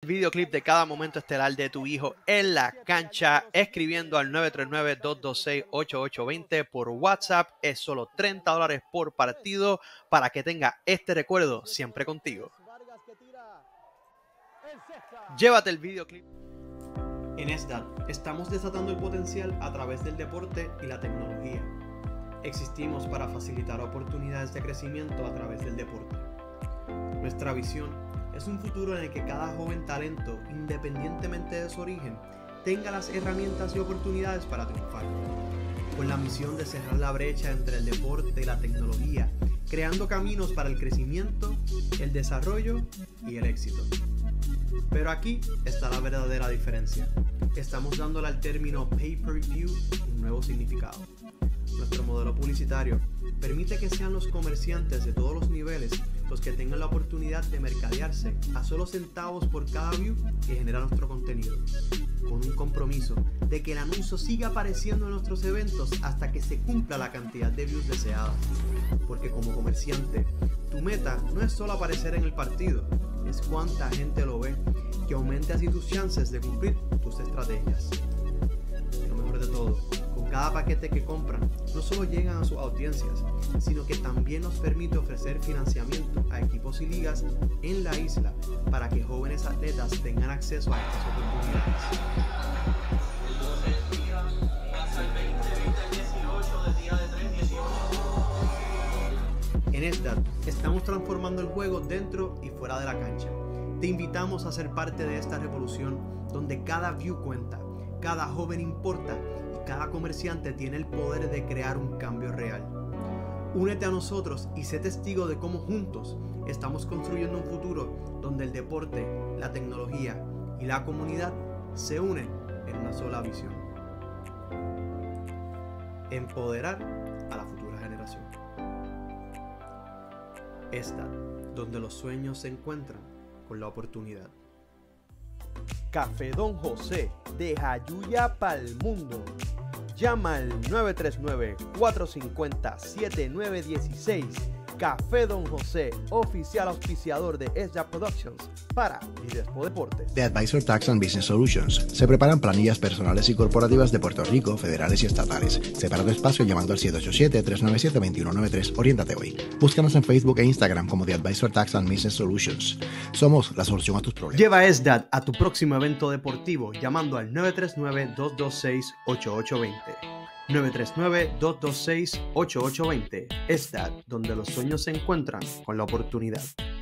Videoclip de cada momento estelar de tu hijo en la cancha, escribiendo al 939-226-8820 por WhatsApp. Es solo $30 por partido para que tenga este recuerdo siempre contigo. Llévate el videoclip. En SDAT estamos desatando el potencial a través del deporte y la tecnología. Existimos para facilitar oportunidades de crecimiento a través del deporte. Nuestra visión es un futuro en el que cada joven talento, independientemente de su origen, tenga las herramientas y oportunidades para triunfar. Con la misión de cerrar la brecha entre el deporte y la tecnología, creando caminos para el crecimiento, el desarrollo y el éxito. Pero aquí está la verdadera diferencia. Estamos dándole al término pay-per-view un nuevo significado. Nuestro modelo publicitario permite que sean los comerciantes de todos los niveles los que tengan la oportunidad de mercadearse a solo centavos por cada view que genera nuestro contenido, con un compromiso de que el anuncio siga apareciendo en nuestros eventos hasta que se cumpla la cantidad de views deseada. Porque como comerciante, tu meta no es solo aparecer en el partido, es cuánta gente lo ve, que aumente así tus chances de cumplir tus estrategias. Y lo mejor de todo, con cada paquete que compran, no solo llegan a sus audiencias, sino que también nos permite ofrecer financiamiento a equipos y ligas en la isla para que jóvenes atletas tengan acceso a estas oportunidades. En SDAT estamos transformando el juego dentro y fuera de la cancha. Te invitamos a ser parte de esta revolución donde cada view cuenta, cada joven importa y cada comerciante tiene el poder de crear un cambio real. Únete a nosotros y sé testigo de cómo juntos estamos construyendo un futuro donde el deporte, la tecnología y la comunidad se unen en una sola visión. Empoderar a la futura generación. Esta, donde los sueños se encuentran con la oportunidad. Café Don José, de Jayuya pa'l mundo. Llama al 939-450-7916. Café Don José, oficial auspiciador de SDAT Productions para Videspo Deportes. The Advisor Tax and Business Solutions. Se preparan planillas personales y corporativas de Puerto Rico, federales y estatales. Separa tu espacio llamando al 787-397-2193. Oriéntate hoy. Búscanos en Facebook e Instagram como The Advisor Tax and Business Solutions. Somos la solución a tus problemas. Lleva SDAT a tu próximo evento deportivo llamando al 939-226-8820. 939-226-8820. SDAT, donde los sueños se encuentran con la oportunidad.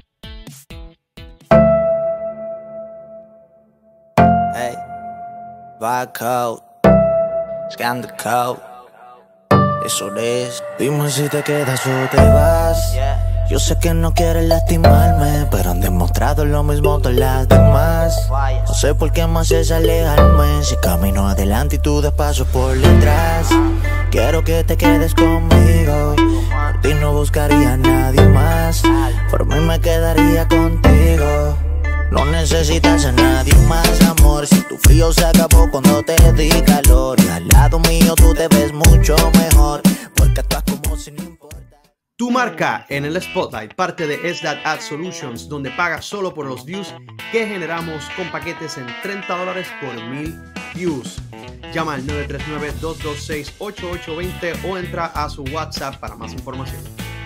Hey, Barcode, Scan the Code. Eso es. Dime si te quedas o te vas. Yo sé que no quieres lastimarme, pero han demostrado lo mismo todas las demás. No sé por qué más es alejarme, si camino adelante y tú das paso por detrás. Quiero que te quedes conmigo, por ti no buscaría a nadie más. Por mí me quedaría contigo. No necesitas a nadie más, amor. Si tu frío se acabó cuando te di calor, y al lado mío tú te ves mucho mejor, porque actúas como si no importa. Tu marca en el Spotlight, parte de SDAT Ad Solutions, donde pagas solo por los views que generamos con paquetes en $30 por 1000 views. Llama al 939-226-8820 o entra a su WhatsApp para más información.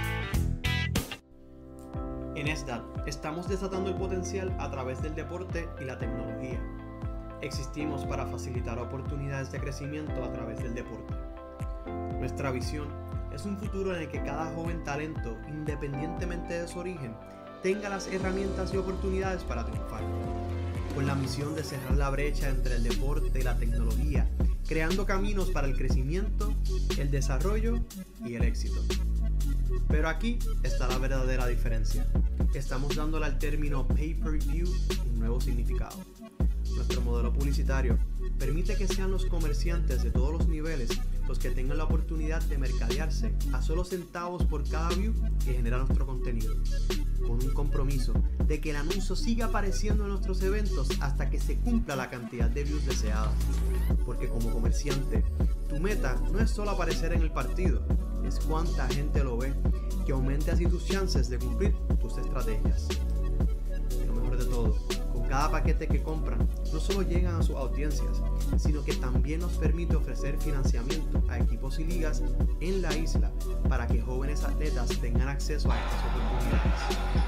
En SDAT estamos desatando el potencial a través del deporte y la tecnología. Existimos para facilitar oportunidades de crecimiento a través del deporte. Nuestra visión es un futuro en el que cada joven talento, independientemente de su origen, tenga las herramientas y oportunidades para triunfar. Con la misión de cerrar la brecha entre el deporte y la tecnología, creando caminos para el crecimiento, el desarrollo y el éxito. Pero aquí está la verdadera diferencia. Estamos dándole al término pay-per-view un nuevo significado. Nuestro modelo publicitario permite que sean los comerciantes de todos los niveles los que tengan la oportunidad de mercadearse a solo centavos por cada view que genera nuestro contenido, con un compromiso de que el anuncio siga apareciendo en nuestros eventos hasta que se cumpla la cantidad de views deseada. Porque como comerciante, tu meta no es solo aparecer en el partido, es cuánta gente lo ve, que aumente así tus chances de cumplir tus estrategias. Y lo mejor de todo, con cada paquete que compran no solo llegan a sus audiencias, sino que también nos permite ofrecer financiamiento a equipos y ligas en la isla para que jóvenes atletas tengan acceso a estas oportunidades.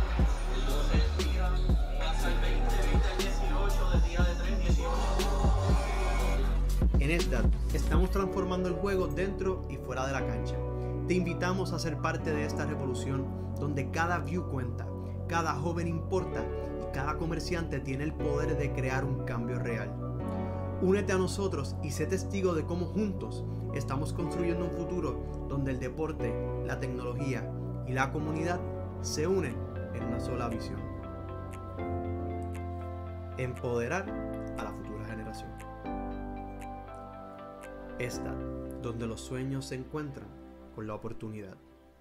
En SDAT estamos transformando el juego dentro y fuera de la cancha. Te invitamos a ser parte de esta revolución donde cada view cuenta, cada joven importa y cada comerciante tiene el poder de crear un cambio real. Únete a nosotros y sé testigo de cómo juntos estamos construyendo un futuro donde el deporte, la tecnología y la comunidad se unen en una sola visión. Empoderar a la futura generación. SDAT, donde los sueños se encuentran con la oportunidad.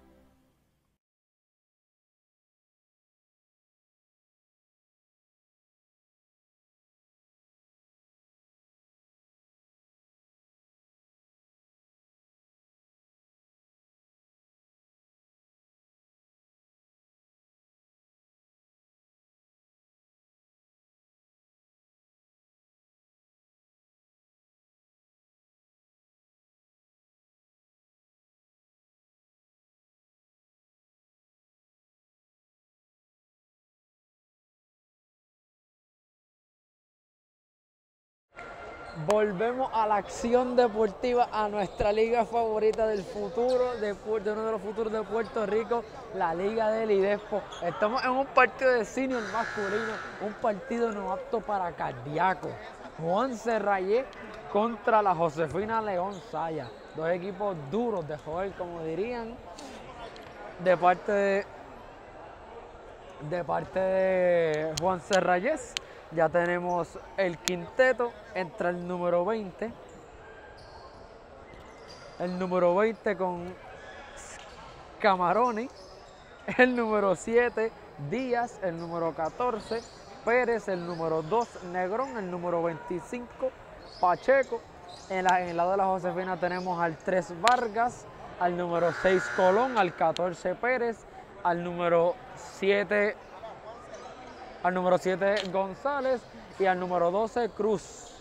Volvemos a la acción deportiva, a nuestra liga favorita del futuro, de uno de los futuros de Puerto Rico, la Liga del IDESPO. Estamos en un partido de senior masculino, un partido no apto para cardíacos. Juan Serrayés contra la Josefina León Saya. Dos equipos duros de jugar, como dirían, de parte de Juan Serrayés. Ya tenemos el quinteto, entra el número 20. El número 20 con Camaroni. El número 7, Díaz. El número 14, Pérez. El número 2, Negrón. El número 25, Pacheco. En el lado de la Josefina tenemos al 3, Vargas. Al número 6, Colón. Al 14, Pérez. Al número 7, González, y al número 12, Cruz.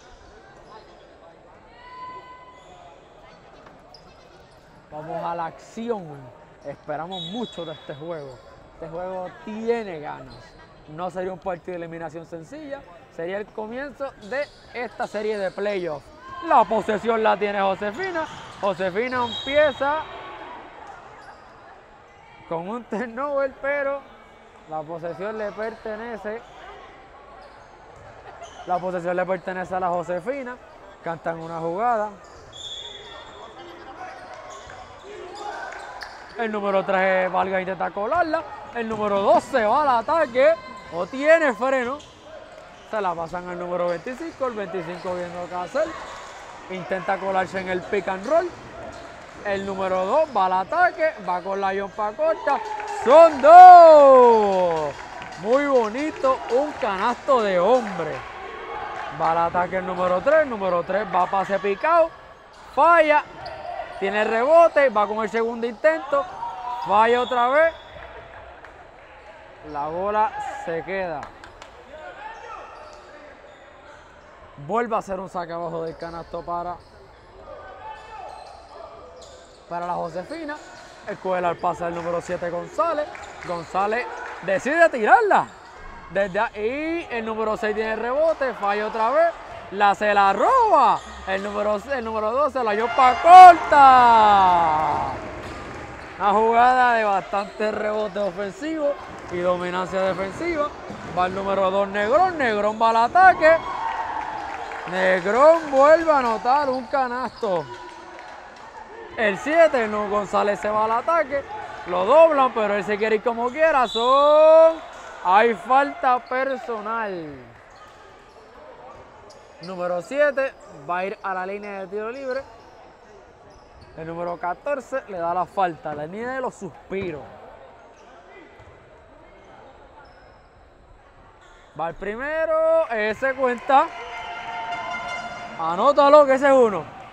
Vamos a la acción. Esperamos mucho de este juego. Este juego tiene ganas. No sería un partido de eliminación sencilla. Sería el comienzo de esta serie de playoffs. La posesión la tiene Josefina. Josefina empieza con un turnover, pero la posesión le pertenece a la Josefina. Cantan una jugada. El número 3, Valga, intenta colarla. El número 2 se va al ataque. O tiene freno. Se la pasan al número 25. El 25 viendo qué hacer. Intenta colarse en el pick and roll. El número 2 va al ataque. Va con la yompa corta. ¡Son dos! Muy bonito, un canasto de hombre. Va al ataque el número 3. El número 3 va a pase picado. Falla. Tiene rebote. Va con el segundo intento. Falla otra vez. La bola se queda. Vuelve a hacer un saque abajo del canasto para la Josefina. Escuela al pase del número 7, González. González decide tirarla. Desde ahí el número 6 tiene rebote. Falla otra vez. Se la roba. El número 12 la yompa corta. Una jugada de bastante rebote ofensivo y dominancia defensiva. Va el número 2, Negrón. Negrón va al ataque. Negrón vuelve a anotar un canasto. El 7, González se va al ataque. Lo doblan, pero él se quiere ir como quiera. Hay falta personal. Número 7 va a ir a la línea de tiro libre. El número 14 le da la falta, la línea de los suspiros. Va el primero, ese cuenta. Anótalo, que ese es uno.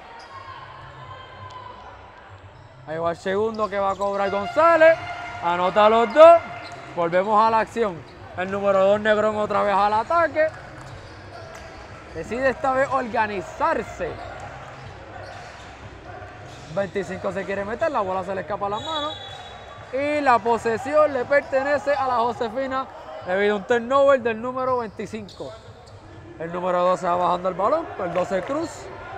Ahí va el segundo que va a cobrar González. Anota los dos. Volvemos a la acción. El número 2, Negrón, otra vez al ataque. Decide esta vez organizarse. 25 se quiere meter, la bola se le escapa a las manos. Y la posesión le pertenece a la Josefina debido a un turnover del número 25. El número 12 va bajando el balón, el 12 Cruz.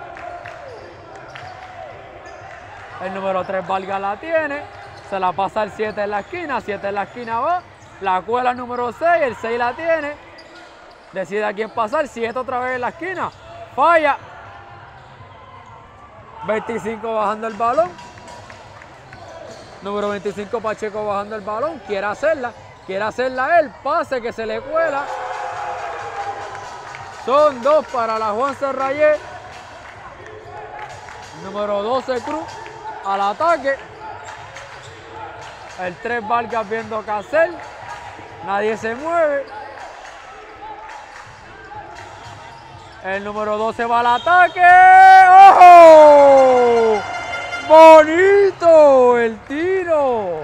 El número 3 Vargas la tiene, se la pasa el 7 en la esquina, 7 en la esquina va, la cuela el número 6, el 6 la tiene, decide a quién pasar, 7 otra vez en la esquina, falla. 25 bajando el balón, número 25 Pacheco bajando el balón, quiere hacerla él, pase que se le cuela. Son 2 para la Juan Serrayé. Número 12 Cruz al ataque. El 3 Vargas viendo qué hacer. Nadie se mueve. El número 12 va al ataque. ¡Oh! ¡Bonito el tiro!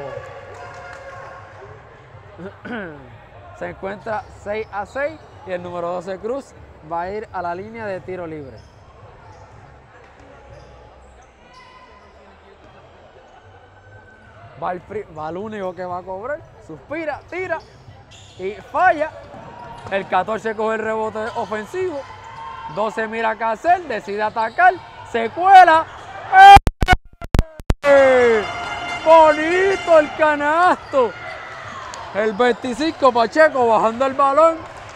Se encuentra 6-6 y el número 12 Cruz va a ir a la línea de tiro libre. Va el único que va a cobrar, suspira, tira y falla. El 14 coge el rebote ofensivo. 12 mira qué hacer, decide atacar, se cuela. ¡Eh! ¡Bonito el canasto! El 25 Pacheco bajando el balón.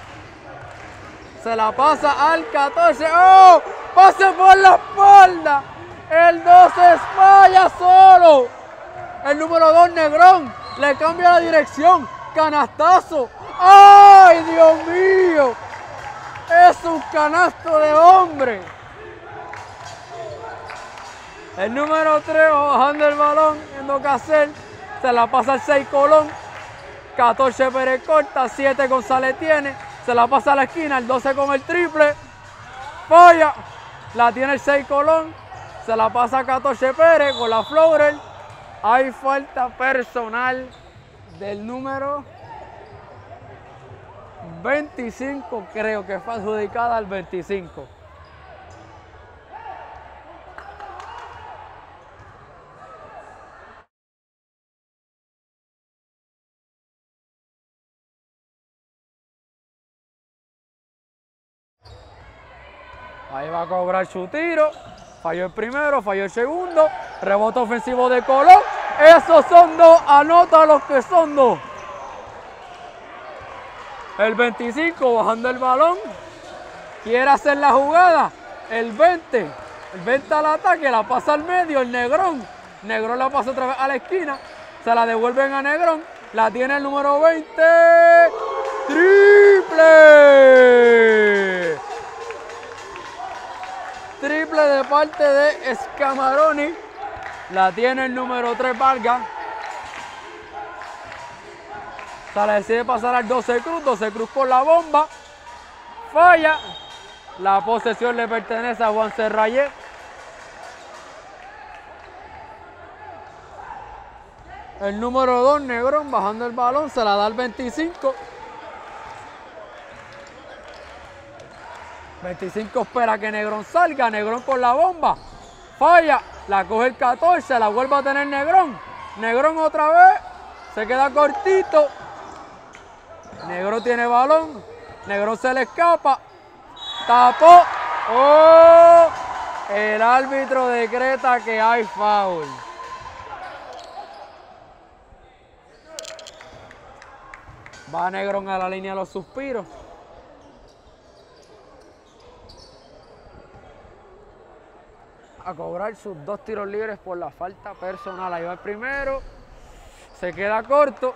Se la pasa al 14. ¡Oh! ¡Pase por la espalda! El 12 falla solo. El número 2 Negrón le cambia la dirección. Canastazo. ¡Ay, Dios mío! Es un canasto de hombre. El número 3 bajando el balón, viendo qué hacer. Se la pasa al 6 Colón. 14 Pérez corta, 7 González tiene. Se la pasa a la esquina, el 12 con el triple. Falla. La tiene el 6 Colón. Se la pasa a 14 Pérez con la floater. Hay falta personal del número 25, creo que fue adjudicada al 25. Ahí va a cobrar su tiro. Falló el primero, falló el segundo. Rebote ofensivo de Colón. Esos son 2. Anota los que son 2. El 25 bajando el balón. Quiere hacer la jugada. El 20. El 20 al ataque. La pasa al medio. El Negrón. Negrón la pasa otra vez a la esquina. Se la devuelven a Negrón. La tiene el número 20. ¡Triple! Triple de parte de Scamaroni. La tiene el número 3 Vargas. Se le decide pasar al 12 Cruz. 12 Cruz con la bomba. Falla. La posesión le pertenece a Juan Serrayé. El número 2 Negrón bajando el balón. Se la da al 25. 25 espera que Negrón salga. Negrón con la bomba. Falla. La coge el 14. La vuelve a tener Negrón. Negrón otra vez. Se queda cortito. Negrón tiene balón. Negrón se le escapa. Tapó. ¡Oh! El árbitro decreta que hay foul. Va Negrón a la línea de los suspiros. A cobrar sus 2 tiros libres por la falta personal. Ahí va el primero. Se queda corto.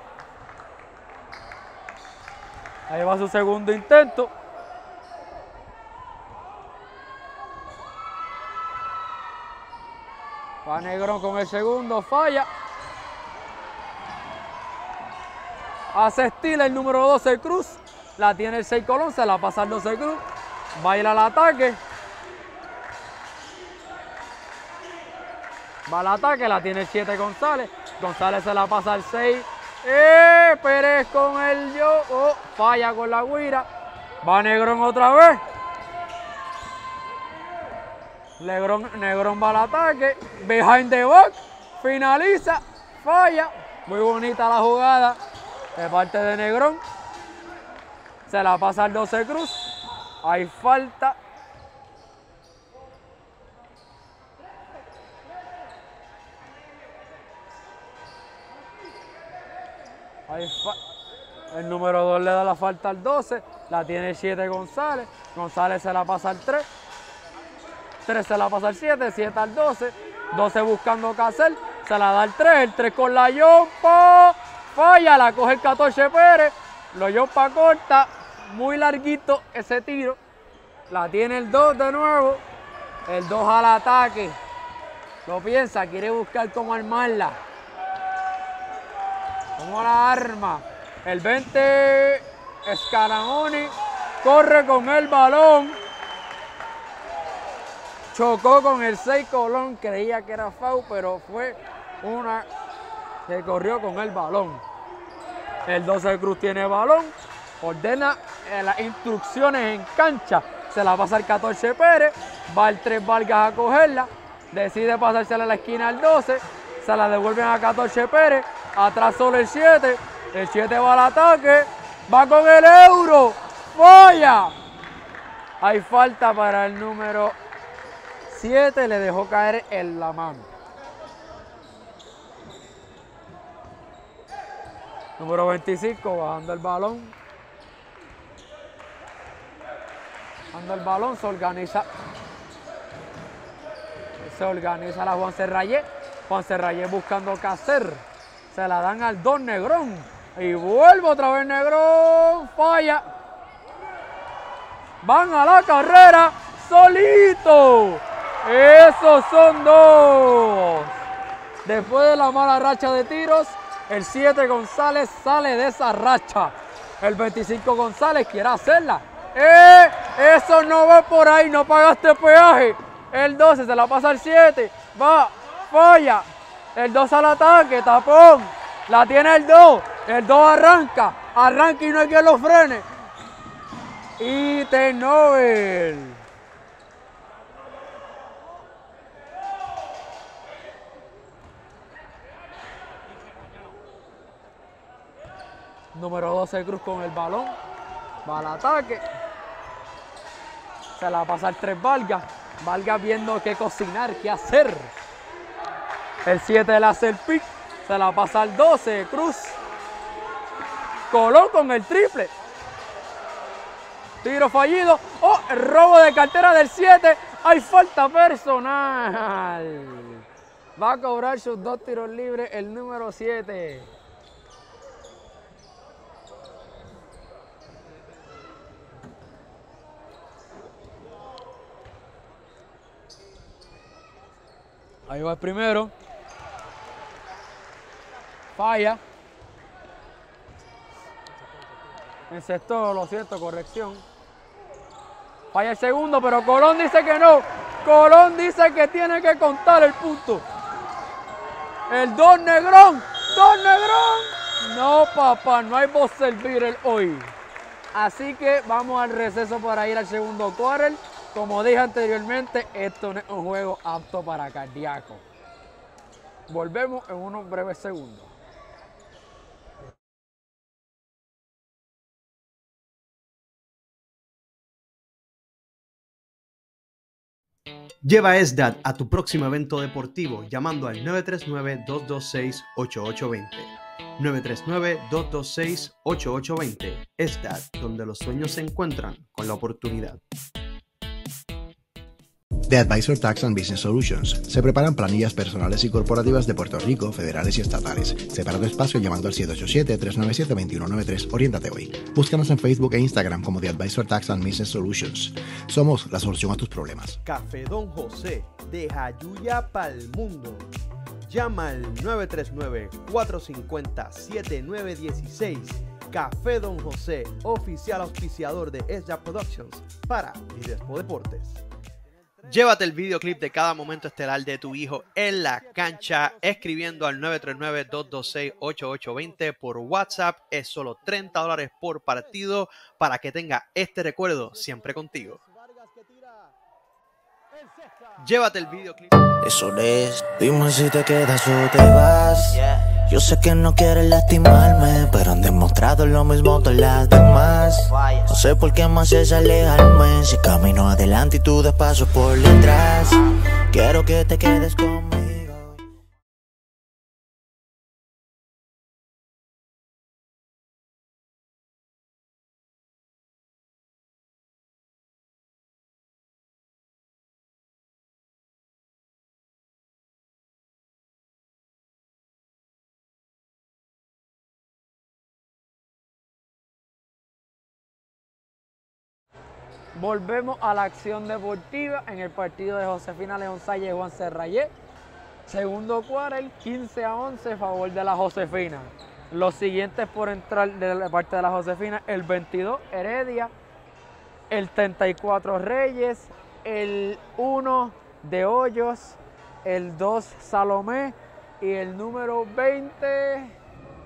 Ahí va su segundo intento. Va Negrón con el segundo. Falla. Hace estilo el número 12 Cruz. La tiene el 6 Colón. Se la pasa al 12 Cruz. Va a ir al ataque. Va al ataque, la tiene el 7 González. González se la pasa al 6 Pérez con el yo. Oh, falla con la guira. Va Negrón otra vez. Negrón va al ataque. Behind the back. Finaliza. Falla. Muy bonita la jugada de parte de Negrón. Se la pasa al 12 Cruz. Hay falta. El número 2 le da la falta al 12. La tiene el 7 González. González se la pasa al 3. 3 se la pasa al 7. 7 al 12. 12 buscando Casel. Se la da al 3. El 3 con la yompa. Falla. La coge el 14 Pérez. Lo yompa corta. Muy larguito ese tiro. La tiene el 2 de nuevo. El 2 al ataque. Lo piensa. Quiere buscar cómo armarla. Como la arma. El 20 Scaramoni corre con el balón. Chocó con el 6 Colón. Creía que era foul, pero fue una que corrió con el balón. El 12 Cruz tiene balón. Ordena las instrucciones en cancha. Se la pasa el 14 Pérez. Va el 3 Vargas a cogerla. Decide pasársela a la esquina al 12. Se la devuelven a 14 Pérez. Atrás solo el 7. El 7 va al ataque. Va con el euro. ¡Falla! Hay falta para el número 7. Le dejó caer en la mano. Número 25 bajando el balón. Bajando el balón. Se organiza la Juan Serrayé. Juan Serrayé buscando qué hacer. Se la dan al 2 Negrón. Y vuelve otra vez Negrón. Falla. Van a la carrera. Solito. Esos son 2. Después de la mala racha de tiros, el 7 González sale de esa racha. El 25 González quiere hacerla. Eso no va por ahí. No pagaste peaje. El 12 se la pasa al 7. Va. Falla. El 2 al ataque, tapón. La tiene el 2. El 2 arranca. Arranca y no hay quien lo frene. Y T-Nobel. Número 12 Cruz con el balón. Va al ataque. Se la pasa al 3 Vargas. Vargas viendo qué cocinar, qué hacer. El 7 le hace el pick. Se la pasa al 12, Cruz. Colón con el triple. Tiro fallido. ¡Oh! El robo de cartera del 7. Hay falta personal. Va a cobrar sus 2 tiros libres el número 7. Ahí va el primero. Falla. Encestó, lo siento, corrección. Falla el segundo, pero Colón dice que no. Colón dice que tiene que contar el punto. El 2 Negrón. 2 Negrón. No, papá, no hay buzzer beater hoy. Así que vamos al receso para ir al segundo quarter. Como dije anteriormente, esto no es un juego apto para cardíaco. Volvemos en unos breves segundos. Lleva SDAT a tu próximo evento deportivo llamando al 939-226-8820. 939-226-8820. SDAT, donde los sueños se encuentran con la oportunidad. The Advisor Tax and Business Solutions. Se preparan planillas personales y corporativas de Puerto Rico, federales y estatales. Separa tu espacio llamando al 787-397-2193. Oriéntate hoy. Búscanos en Facebook e Instagram como The Advisor Tax and Business Solutions. Somos la solución a tus problemas. Café Don José, de Jayuya pa'l mundo. Llama al 939-450-7916. Café Don José, oficial auspiciador de SDAT Productions para Videspo Deportes. Llévate el videoclip de cada momento estelar de tu hijo en la cancha escribiendo al 939-226-8820 por WhatsApp. Es solo $30 por partido para que tenga este recuerdo siempre contigo. Llévate el videoclip. Eso es, dime si te quedas o te vas. Yo sé que no quieres lastimarme, pero han demostrado lo mismo todas las demás. No sé por qué más es alejarme, si camino adelante y tú das pasos por detrás. Quiero que te quedes conmigo. Volvemos a la acción deportiva en el partido de Josefina León Salle y Juan Serrayé. Segundo quarter, 15-11 a favor de la Josefina. Los siguientes por entrar de la parte de la Josefina, el 22 Heredia, el 34 Reyes, el 1 de Hoyos, el 2 Salomé y el número 20...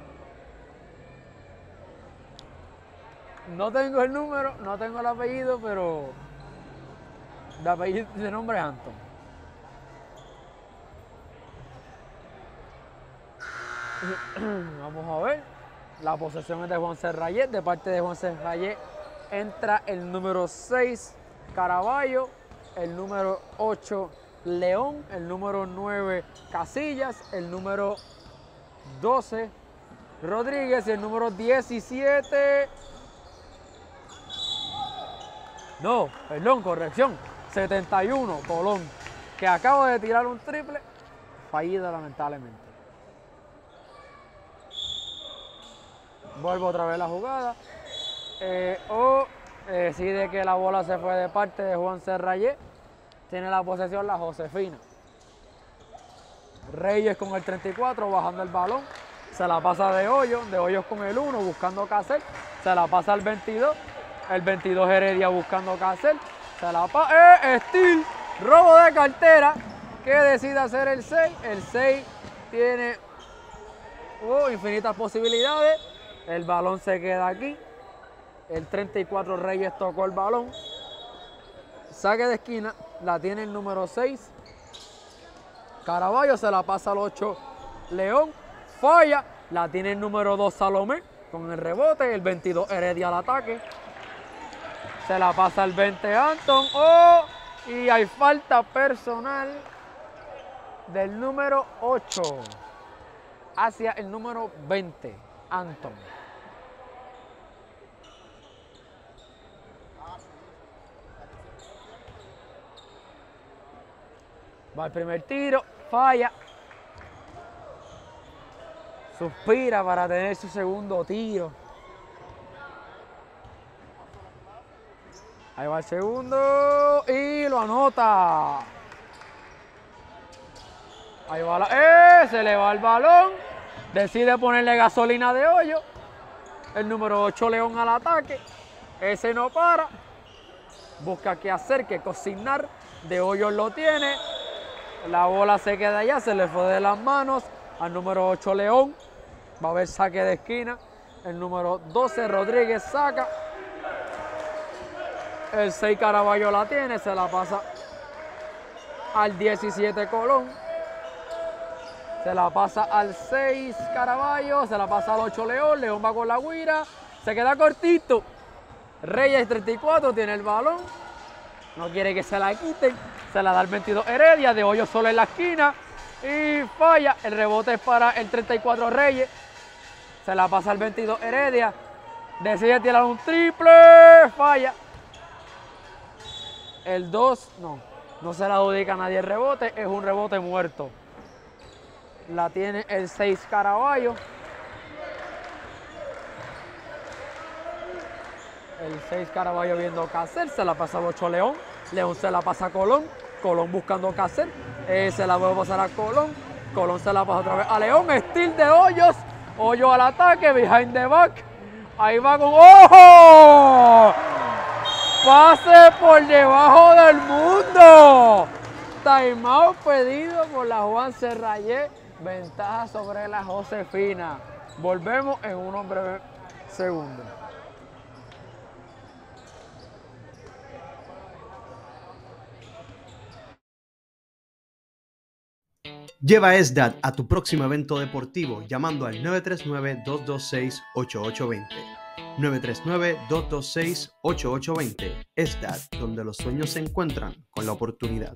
No tengo el número, no tengo el apellido, pero de nombre es Anton. Vamos a ver. La posesión es de Juan Serrayé. De parte de Juan Serrayé entra el número 6, Caraballo, el número 8, León, el número 9, Casillas, el número 12, Rodríguez y el número 17... No, perdón, corrección. 71, Colón, que acaba de tirar un triple, fallido lamentablemente. Vuelvo otra vez la jugada. Decide que la bola se fue de parte de Juan Serrayé. Tiene la posesión la Josefina. Reyes con el 34, bajando el balón. Se la pasa de Hoyos con el 1, buscando qué hacer. Se la pasa al 22. El 22 Heredia buscando qué hacer. Se la pasa. Steel. Robo de cartera. ¿Qué decide hacer el 6? El 6 tiene infinitas posibilidades. El balón se queda aquí. El 34 Reyes tocó el balón. Saque de esquina. La tiene el número 6. Caraballo se la pasa al 8 León. Falla. La tiene el número 2 Salomé con el rebote. El 22 Heredia al ataque. Se la pasa al 20 Anton. Y hay falta personal del número 8 hacia el número 20, Anton. Va el primer tiro, falla. Suspira para tener su segundo tiro. Ahí va el segundo y lo anota. Ahí va se le va el balón. Decide ponerle gasolina de Hoyo. El número 8 León al ataque. Ese no para. Busca qué hacer, qué cocinar. De Hoyos lo tiene. La bola se queda allá, se le fue de las manos al número 8 León. Va a haber saque de esquina. El número 12 Rodríguez saca. El 6 Caraballo la tiene, se la pasa al 17 Colón. Se la pasa al 6 Caraballo, se la pasa al 8 León. León va con la guira, se queda cortito. Reyes 34 tiene el balón. No quiere que se la quiten. Se la da el 22 Heredia, de Hoyo solo en la esquina. Y falla. El rebote es para el 34 Reyes. Se la pasa al 22 Heredia. Decide tirar un triple. Falla. El 2, no se la adjudica a nadie el rebote, es un rebote muerto. La tiene el 6 Caraballo. El 6 Caraballo viendo qué hacer, se la pasa al 8 León. León se la pasa a Colón. Colón buscando qué hacer. Se la vuelve a pasar a Colón. Colón se la pasa otra vez a León. Steal de Hoyos. Hoyos al ataque, behind the back. Ahí va con ¡ojo! pase por debajo del mundo. Timeout pedido por la Juan Serrayé. Ventaja sobre la Josefina. Volvemos en unos breves segundos. Lleva SDAT a tu próximo evento deportivo llamando al 939-226-8820. 939-226-8820. SDAT, donde los sueños se encuentran con la oportunidad.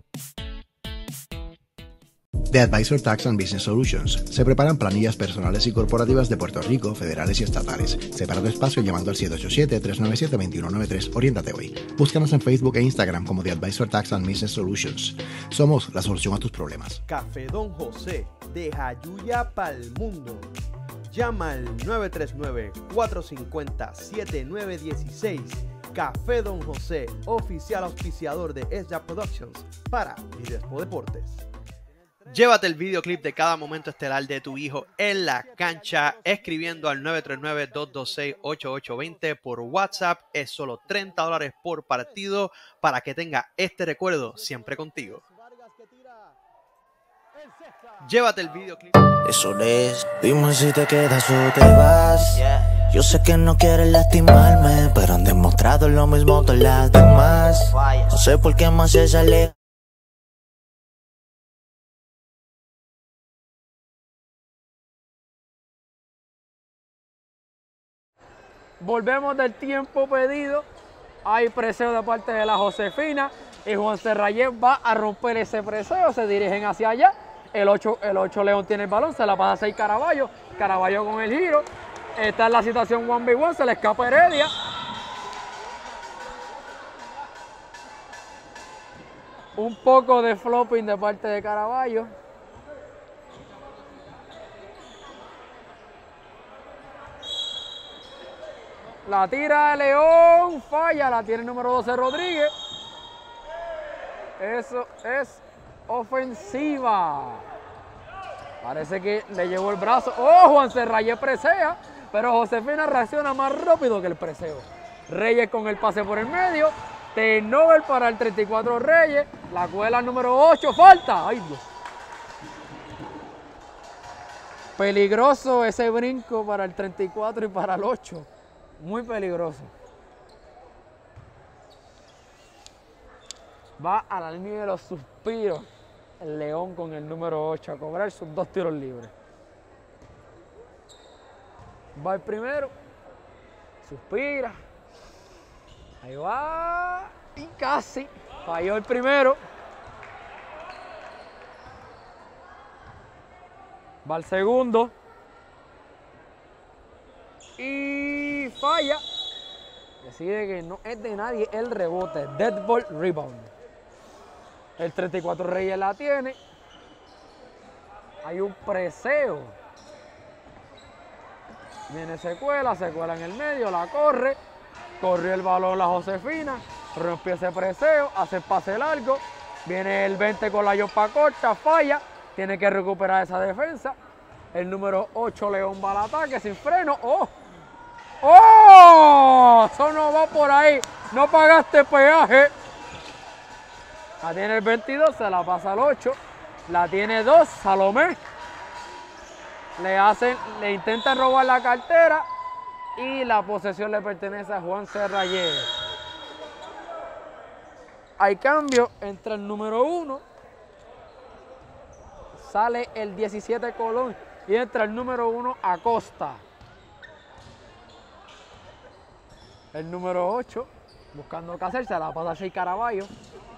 The Advisor Tax and Business Solutions. Se preparan planillas personales y corporativas de Puerto Rico, federales y estatales. Separa tu espacio llamando al 787-397-2193. Oriéntate hoy. Búscanos en Facebook e Instagram como The Advisor Tax and Business Solutions. Somos la solución a tus problemas. Café Don José, de Jayuya pa'l mundo. Llama al 939-450-7916. Café Don José, oficial auspiciador de SDAT Productions para Lidespo Deportes. Llévate el videoclip de cada momento estelar de tu hijo en la cancha escribiendo al 939-226-8820 por WhatsApp. Es solo $30 por partido para que tenga este recuerdo siempre contigo. Llévate el videoclip. Eso es, dime si te quedas o te vas. Yo sé que no quieres lastimarme, pero han demostrado lo mismo todas las demás. No sé por qué más se sale. Volvemos del tiempo pedido. Hay preseo de parte de la Josefina y Juan Serrayé va a romper ese preseo. Se dirigen hacia allá. El 8 León tiene el balón, se la pasa a 6 Caraballo. Caraballo con el giro. Esta es la situación 1v1, se le escapa Heredia. Un poco de flopping de parte de Caraballo. La tira León, falla, la tiene el número 12 Rodríguez. Eso es ofensiva. Parece que le llevó el brazo. ¡Oh! Juan Serrayé presea, pero Josefina reacciona más rápido que el preseo. Reyes con el pase por el medio. Turnover para el 34 Reyes. La cuela número 8, falta. ¡Ay, Dios! Peligroso ese brinco para el 34 y para el 8. Muy peligroso. Va a la línea de los suspiros el León con el número 8 a cobrar sus 2 tiros libres. Va el primero. Suspira. Ahí va. Y casi falló el primero. Va el segundo. Y falla. Decide que no es de nadie el rebote. Dead ball rebound. El 34 Reyes la tiene. Hay un preseo. Viene secuela en el medio, la corre. Corrió el balón la Josefina. Rompió ese preseo, hace el pase largo. Viene el 20 con la yopa corta, falla. Tiene que recuperar esa defensa. El número 8 León va al ataque sin freno. ¡Oh! ¡Oh! Eso no va por ahí. No pagaste peaje. La tiene el 22, se la pasa al 8. La tiene 2, Salomé. Le intentan robar la cartera. Y la posesión le pertenece a Juan Serrayé. Hay cambio, entra el número 1. Sale el 17 Colón. Y entra el número 1 Acosta. El número 8, buscando qué hacer, se la pasa a 6 Caraballo.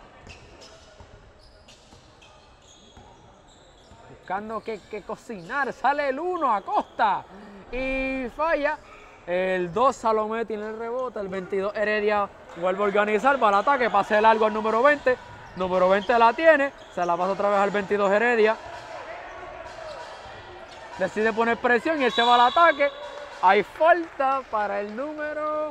Buscando qué cocinar, sale el 1 Acosta. Y falla. El 2 Salomé tiene el rebote, el 22 Heredia vuelve a organizar, va al ataque, pase largo al número 20. Número 20 la tiene, se la pasa otra vez al 22 Heredia. Decide poner presión y él se va al ataque. Hay falta para el número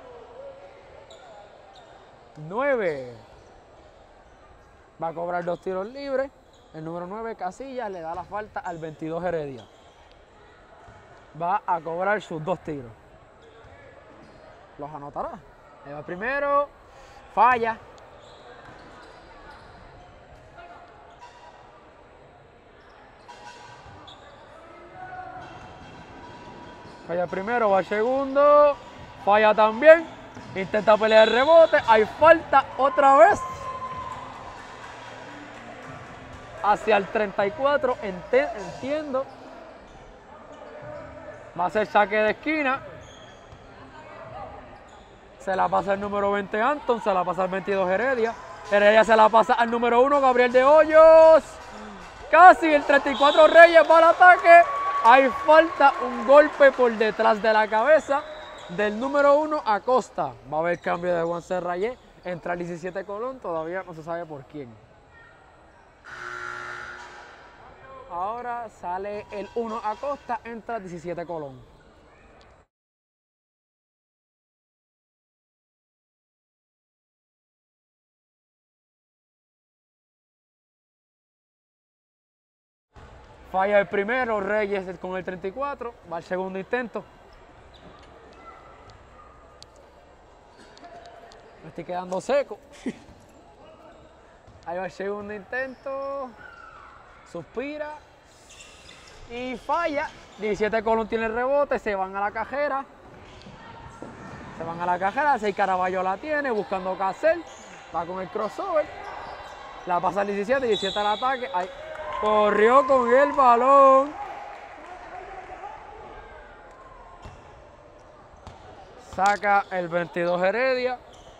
9. Va a cobrar 2 tiros libres. El número 9 Casillas le da la falta al 22 Heredia. Va a cobrar sus 2 tiros. Los anotará. Le va primero. Falla. Falla primero, va el segundo. Falla también. Intenta pelear el rebote. Hay falta otra vez. Hacia el 34, entiendo. Va a ser saque de esquina. Se la pasa el número 20 Anton, se la pasa el 22 Heredia. Heredia se la pasa al número 1 Gabriel de Hoyos. Casi el 34 Reyes va al ataque. Hay falta, un golpe por detrás de la cabeza del número 1 Acosta. Va a haber cambio de Juan Serrayé. Entra el 17 Colón, todavía no se sabe por quién. Ahora sale el 1 Acosta, entra el 17 Colón. Falla el primero, Reyes con el 34, va el segundo intento. Me estoy quedando seco. Ahí va el segundo intento. Suspira. Y falla. 17 Colón tiene el rebote, se van a la cajera. 6 Caraballo la tiene, buscando qué hacer. Va con el crossover. La pasa al 17, 17 al ataque. Ahí. Corrió con el balón. Saca el 22 Heredia.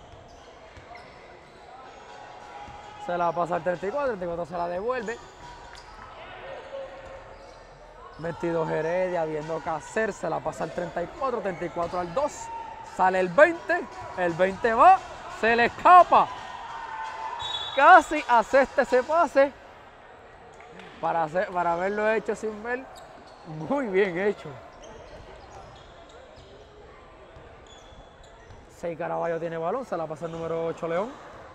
Se la pasa al 34, 34 se la devuelve. 22 Heredia viendo qué hacer, se la pasa al 34, 34 al 2. Sale el 20 va, se le escapa. Casi acepta ese pase. Para haberlo hecho sin ver, muy bien hecho. 6 Caraballo tiene balón, se la pasa el número 8 León.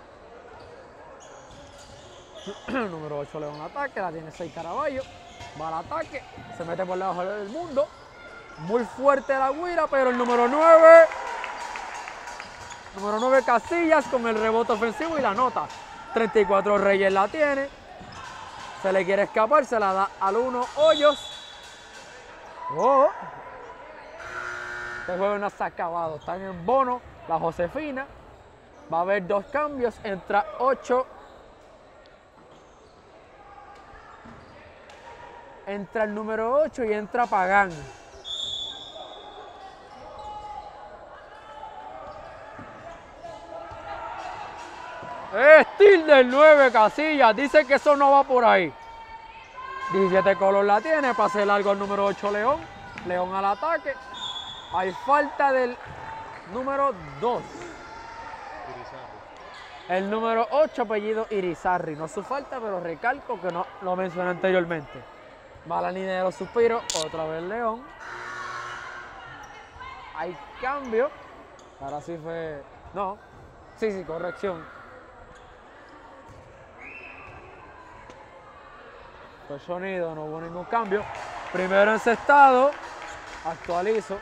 Número 8 León ataque, la tiene 6 Caraballo. Va al ataque, se mete por debajo del mundo. Muy fuerte la guira, pero el número 9. Número 9 Casillas con el rebote ofensivo y la nota. 34 Reyes la tiene. Se le quiere escapar, se la da al 1 Hoyos. Oh. Este juego no está acabado, están en bono la Josefina. Va a haber 2 cambios, entra 8. Entra el número 8 y entra Pagán. Steal del 9 Casillas, dice que eso no va por ahí. 17 Colón la tiene, pase largo al número 8 León. León al ataque. Hay falta del número 2. El número 8 apellido Irizarry. No es su falta, pero recalco que no lo mencioné anteriormente. Va a la línea de los suspiros, otra vez León. Hay cambio. Ahora sí fue... No. Sí, corrección. El sonido, no hubo ningún cambio. Primero encestado. Actualizo.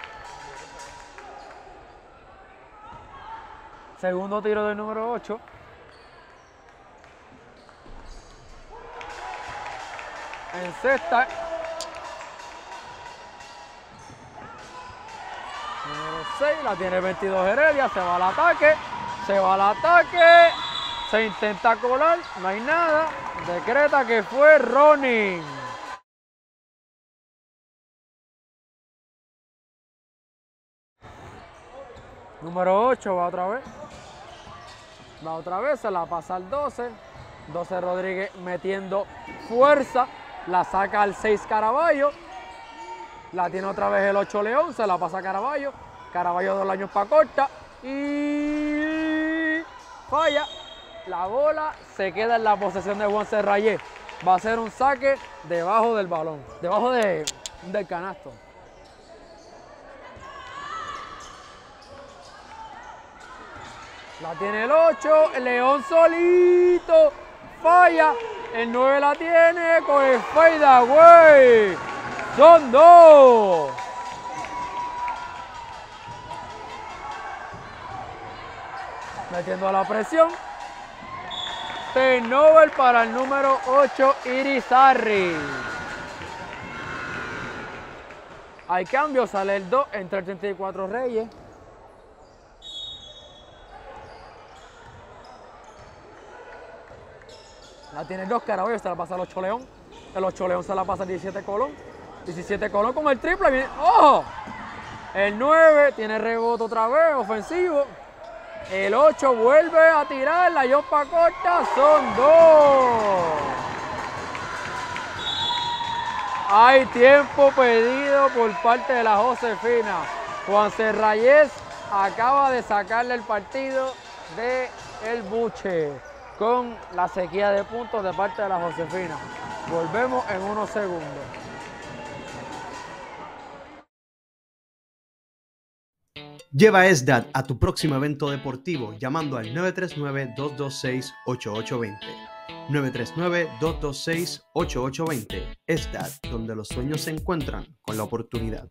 Segundo tiro del número 8. Encesta. Número 6, la tiene 22 Heredia. Se va al ataque. Se intenta colar, no hay nada. Decreta que fue running. Número 8 va otra vez. Se la pasa al 12. 12 Rodríguez metiendo fuerza. La saca al 6 Caraballo. La tiene otra vez el 8 León. Se la pasa a Caraballo. Caraballo 2 años para corta. Y falla. La bola se queda en la posesión de Juan Serrayé. Va a ser un saque debajo del balón, debajo del canasto. La tiene el 8, el León solito. Falla, el 9 la tiene con el fade away. Son 2. Metiendo la presión. Turnover para el número 8, Irizarry. Hay cambio, sale el 2, entra el 34 Reyes. La tiene el 2 Caraballo, se la pasa al 8 León. El 8 León se la pasa al 17 Colón. 17 Colón con el triple. Viene, ¡oh! El 9 tiene rebote otra vez, ofensivo. El 8 vuelve a tirar, la yopa corta, son 2. Hay tiempo pedido por parte de la Josefina. Juan Serrayes acaba de sacarle el partido de el buche con la sequía de puntos de parte de la Josefina. Volvemos en unos segundos. Lleva SDAT a tu próximo evento deportivo llamando al 939-226-8820. 939-226-8820. SDAT, donde los sueños se encuentran con la oportunidad.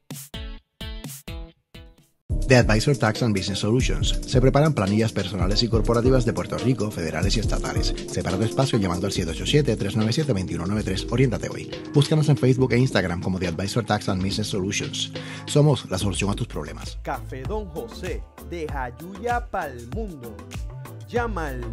The Advisor Tax and Business Solutions. Se preparan planillas personales y corporativas de Puerto Rico, federales y estatales. Separa tu espacio llamando al 787-397-2193. Oriéntate hoy. Búscanos en Facebook e Instagram como The Advisor Tax and Business Solutions. Somos la solución a tus problemas. Café Don José, de Jayuya pa'l mundo. Llama al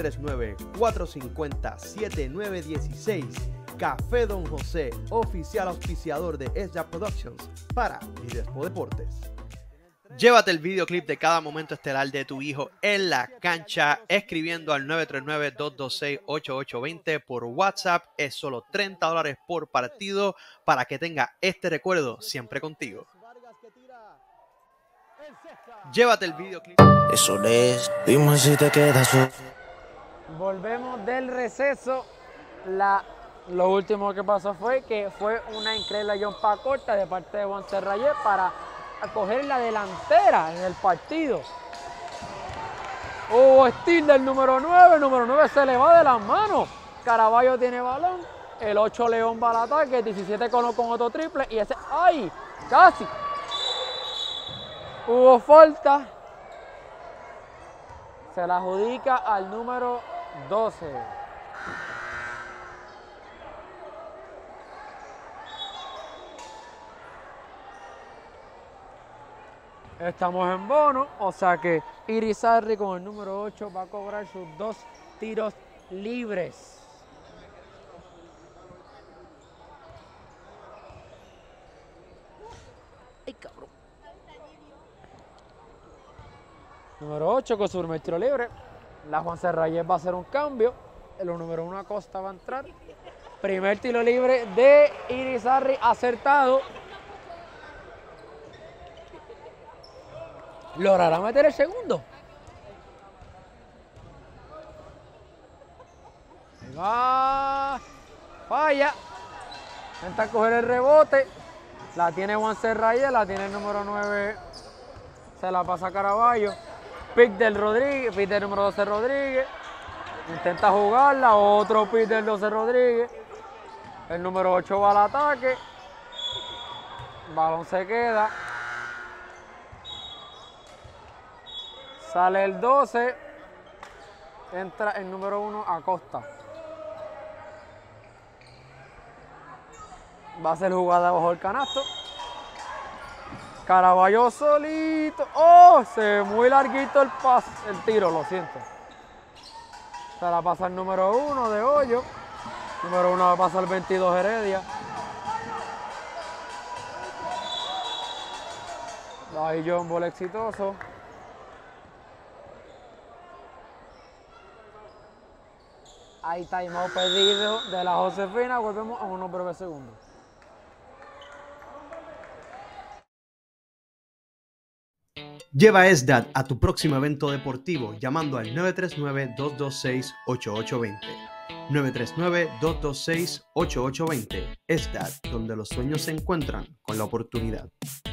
939-450-7916. Café Don José, oficial auspiciador de SDAT Productions para Lidespo Deportes. Llévate el videoclip de cada momento estelar de tu hijo en la cancha escribiendo al 939-226-8820 por WhatsApp. Es solo $30 por partido para que tenga este recuerdo siempre contigo. Llévate el videoclip. Eso es, dime si te quedas. Volvemos del receso. Lo último que pasó fue que fue una increíble jumpa corta de parte de Juan Serrayes para a coger la delantera en el partido. Steal del número 9. El número 9 se le va de las manos. Caraballo tiene balón. El 8 León va al ataque. 17 con otro triple. Y ese. ¡Ay! ¡Casi! Hubo falta. Se la adjudica al número 12. Estamos en bono, o sea que Irizarry con el número 8 va a cobrar sus 2 tiros libres. ¡Ay, cabrón! Número 8 con su primer tiro libre. La Juan Serrayes va a hacer un cambio. El número 1 Acosta va a entrar. Primer tiro libre de Irizarry acertado. ¿Logrará meter el segundo? Ahí va. Falla. Intenta coger el rebote. La tiene Juan Serrayes, la tiene el número 9. Se la pasa a Caraballo. Pick del Rodríguez, pick del número 12 Rodríguez. Intenta jugarla. Otro pick del 12 Rodríguez. El número 8 va al ataque. Balón se queda. Sale el 12, entra el número 1 Acosta. Va a ser jugada bajo el canasto. Caraballo solito. ¡Oh! Se ve muy larguito el tiro, lo siento. Se la pasa el número 1 de Hoyo. Número 1 va a pasar el 22 Heredia. Ahí John Ball exitoso. Hay timeout pedido de la Josefina. Volvemos en unos breves segundos. Lleva SDAT a tu próximo evento deportivo llamando al 939-226-8820. 939-226-8820. SDAT, donde los sueños se encuentran con la oportunidad.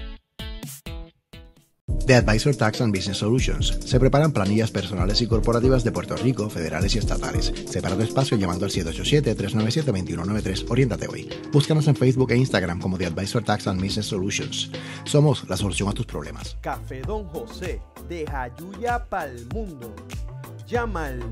The Advisor Tax and Business Solutions. Se preparan planillas personales y corporativas de Puerto Rico, federales y estatales. Separa tu espacio llamando al 787-397-2193. Oriéntate hoy. Búscanos en Facebook e Instagram como The Advisor Tax and Business Solutions. Somos la solución a tus problemas. Café Don José, de Jayuya pa'l mundo. Llama al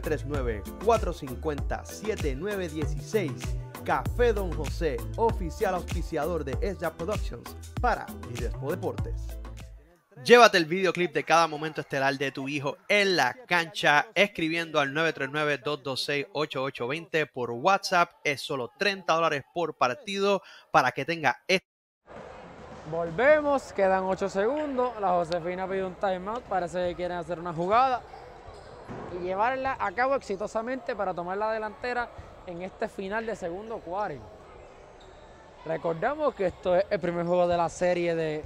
939-450-7916. Café Don José, oficial auspiciador de SDAT Productions para Lidespo Deportes. Llévate el videoclip de cada momento estelar de tu hijo en la cancha escribiendo al 939-226-8820 por WhatsApp. Es solo $30 por partido para que tenga este. Volvemos, quedan 8 segundos. La Josefina pide un timeout. Parece que quieren hacer una jugada y llevarla a cabo exitosamente para tomar la delantera en este final de segundo quarter. Recordamos que esto es el primer juego de la serie de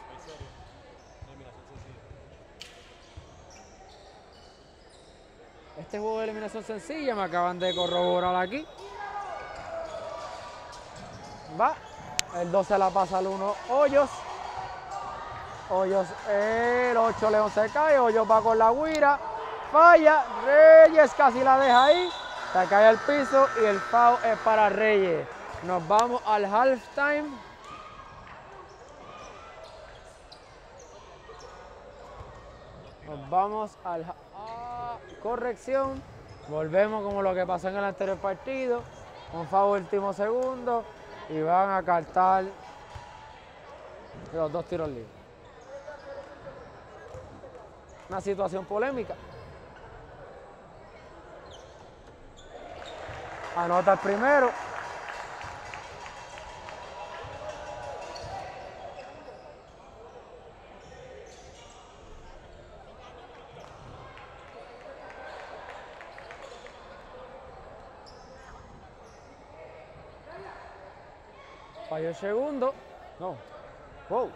este juego de eliminación sencilla. Me acaban de corroborar aquí. Va, el 2 se la pasa al 1 Hoyos. Hoyos, el 8 León se cae, Hoyos va con la guira, falla, Reyes casi la deja ahí, se cae al piso y el foul es para Reyes. Nos vamos al halftime. Nos vamos al corrección. Volvemos como lo que pasó en el anterior partido. Un foul último segundo y van a cartar los 2 tiros libres. Una situación polémica. Anota el primero. Falló el segundo. No. Wow.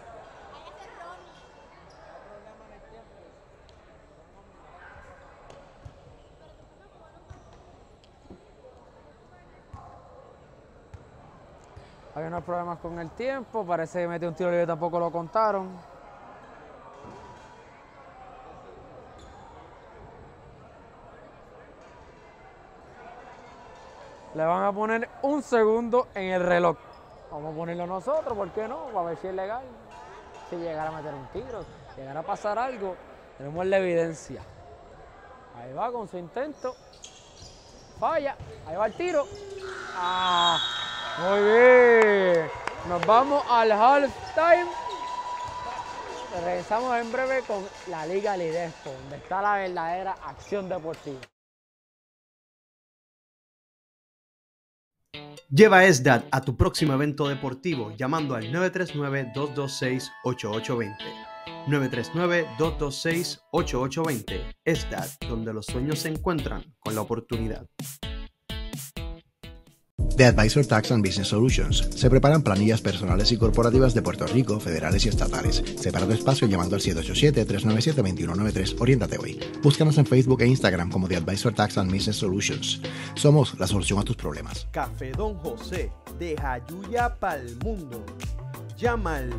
Hay unos problemas con el tiempo. Parece que metió un tiro libre y tampoco lo contaron. Le van a poner un segundo en el reloj. Vamos a ponerlo nosotros, ¿por qué no? Para ver si es legal. Si llegara a meter un tiro, si llegara a pasar algo, tenemos la evidencia. Ahí va con su intento. Falla, ahí va el tiro. ¡Ah! Muy bien. Nos vamos al halftime. Regresamos en breve con la Liga Lidespo, donde está la verdadera acción deportiva. Lleva SDAT a tu próximo evento deportivo llamando al 939-226-8820. 939-226-8820. SDAT, donde los sueños se encuentran con la oportunidad. The Advisor Tax and Business Solutions. Se preparan planillas personales y corporativas de Puerto Rico, federales y estatales. Separa tu espacio llamando al 787-397-2193. Oriéntate hoy. Búscanos en Facebook e Instagram como The Advisor Tax and Business Solutions. Somos la solución a tus problemas. Café Don José, de Jayuya pa'l mundo. Llama al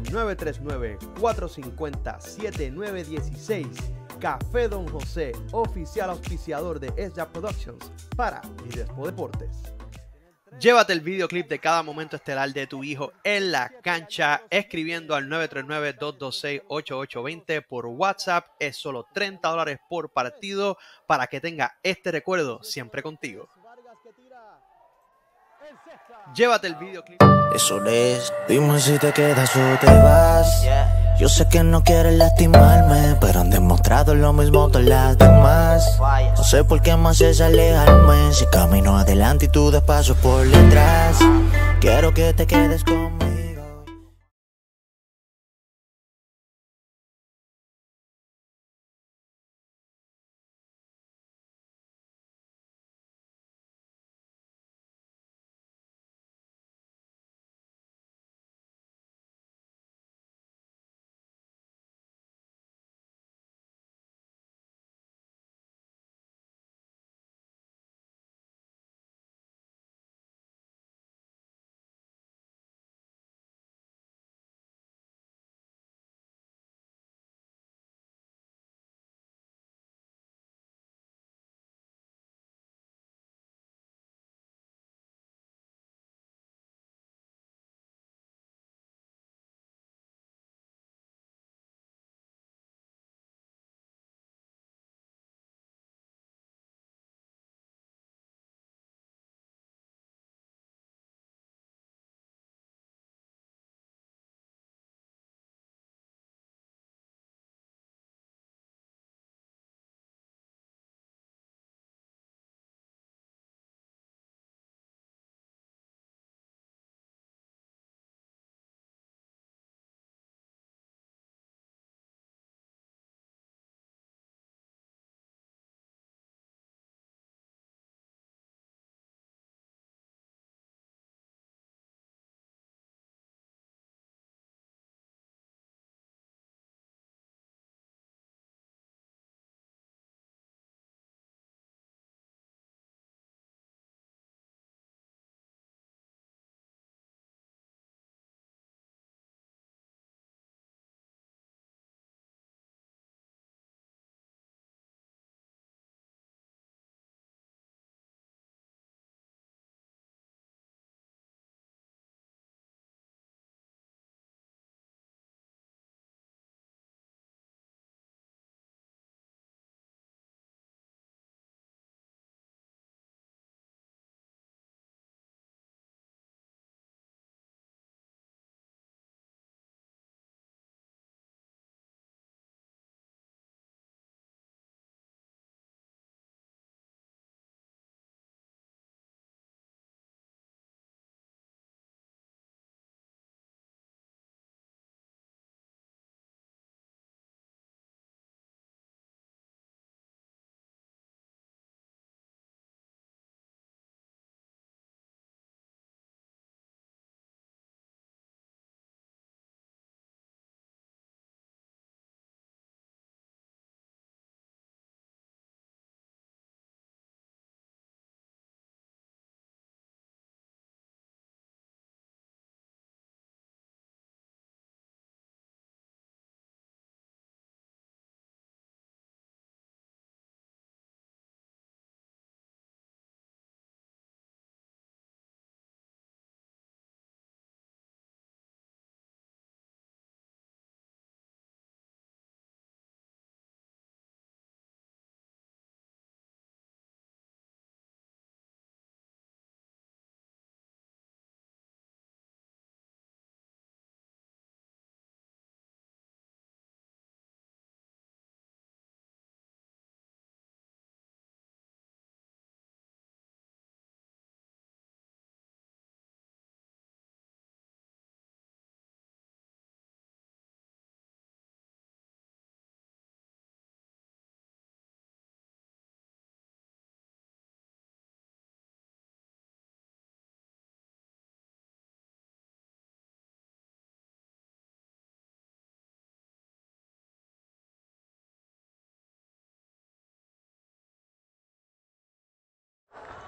939-450-7916. Café Don José, oficial auspiciador de SDAT Productions para Lidespo Deportes. Llévate el videoclip de cada momento estelar de tu hijo en la cancha escribiendo al 939-226-8820 por WhatsApp. Es solo $30 por partido para que tenga este recuerdo siempre contigo. Llévate el videoclip. Eso es, dime si te quedas o te vas. Yo sé que no quieres lastimarme, pero han demostrado lo mismo todas las demás. No sé por qué más es alejarme, si camino adelante y tú das pasos por detrás. Quiero que te quedes conmigo.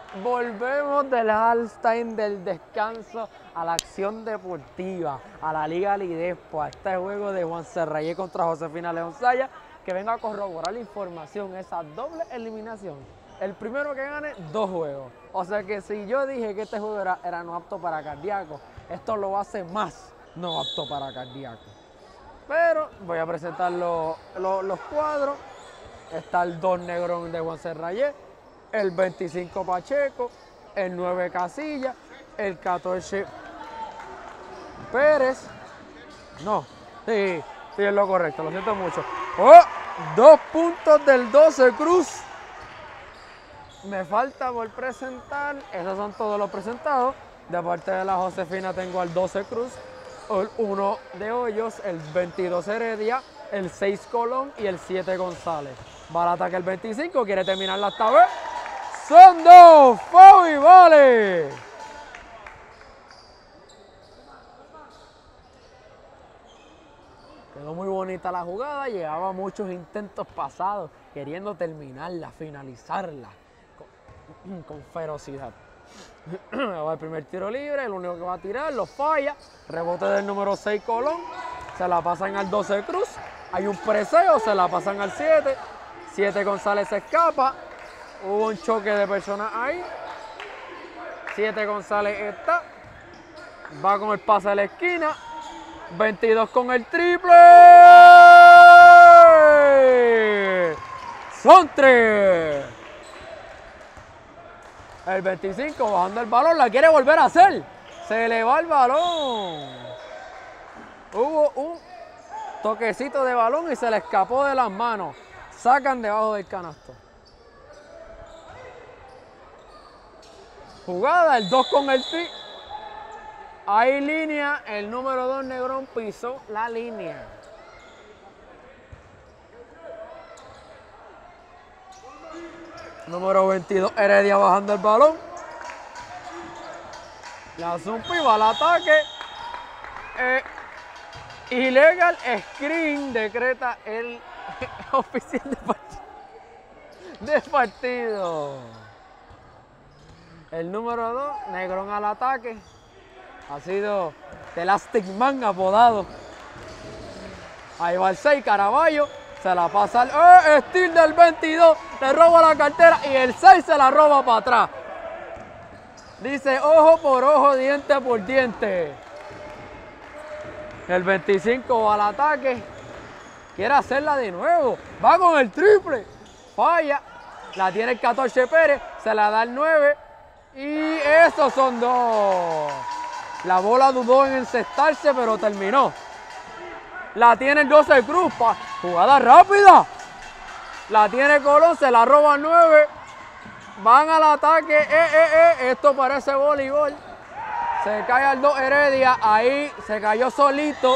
Volvemos del halftime, del descanso, a la acción deportiva, a la Liga Lidespo, a este juego de Juan Serrayé contra Josefina León Saya, que venga a corroborar la información, esa doble eliminación. El primero que gane, 2 juegos. O sea que si yo dije que este juego era no apto para cardíaco, esto lo hace más no apto para cardíaco. Pero voy a presentar los cuadros. Está el 2 Negrón de Juan Serrayé, el 25 Pacheco, el 9 Casilla, el 14 Pérez. No, sí, es lo correcto, lo siento mucho. ¡Oh! 2 puntos del 12 Cruz. Me falta por presentar, esos son todos los presentados. De parte de la Josefina tengo al 12 Cruz, el 1 de Hoyos, el 22 Heredia, el 6 Colón y el 7 González. Va al ataque el 25, quiere terminarla esta vez. Son 2, Fabi vale. Quedó muy bonita la jugada, llevaba muchos intentos pasados, queriendo terminarla, finalizarla con ferocidad. Va el primer tiro libre, el único que va a tirar, lo falla. Rebote del número 6 Colón, se la pasan al 12 Cruz. Hay un preseo, se la pasan al 7. 7 González se escapa. Hubo un choque de personas ahí. 7 González está. Va con el pase a la esquina. 22 con el triple. Son 3. El 25 bajando el balón. La quiere volver a hacer. Se le va el balón. Hubo un toquecito de balón y se le escapó de las manos. Sacan debajo del canasto. Jugada, el 2 con el ti. Hay línea, el número 2 Negrón pisó la línea. Número 22 Heredia bajando el balón. La zumpa y va al ataque. Ilegal screen, decreta el oficial de partido. El número 2, Negrón al ataque. Ha sido The Elastic Man apodado. Ahí va el 6, Caraballo. Se la pasa al Steel del 22. Le roba la cartera y el 6 se la roba para atrás. Dice ojo por ojo, diente por diente. El 25 va al ataque. Quiere hacerla de nuevo. Va con el triple. Falla. La tiene el 14 Pérez. Se la da el 9. Y esos son 2. La bola dudó en encestarse, pero terminó. La tiene el 12 Cruz. Jugada rápida. La tiene Colón. Se la roba el 9. Van al ataque. Esto parece voleibol. Se cae al 2 Heredia. Ahí se cayó solito.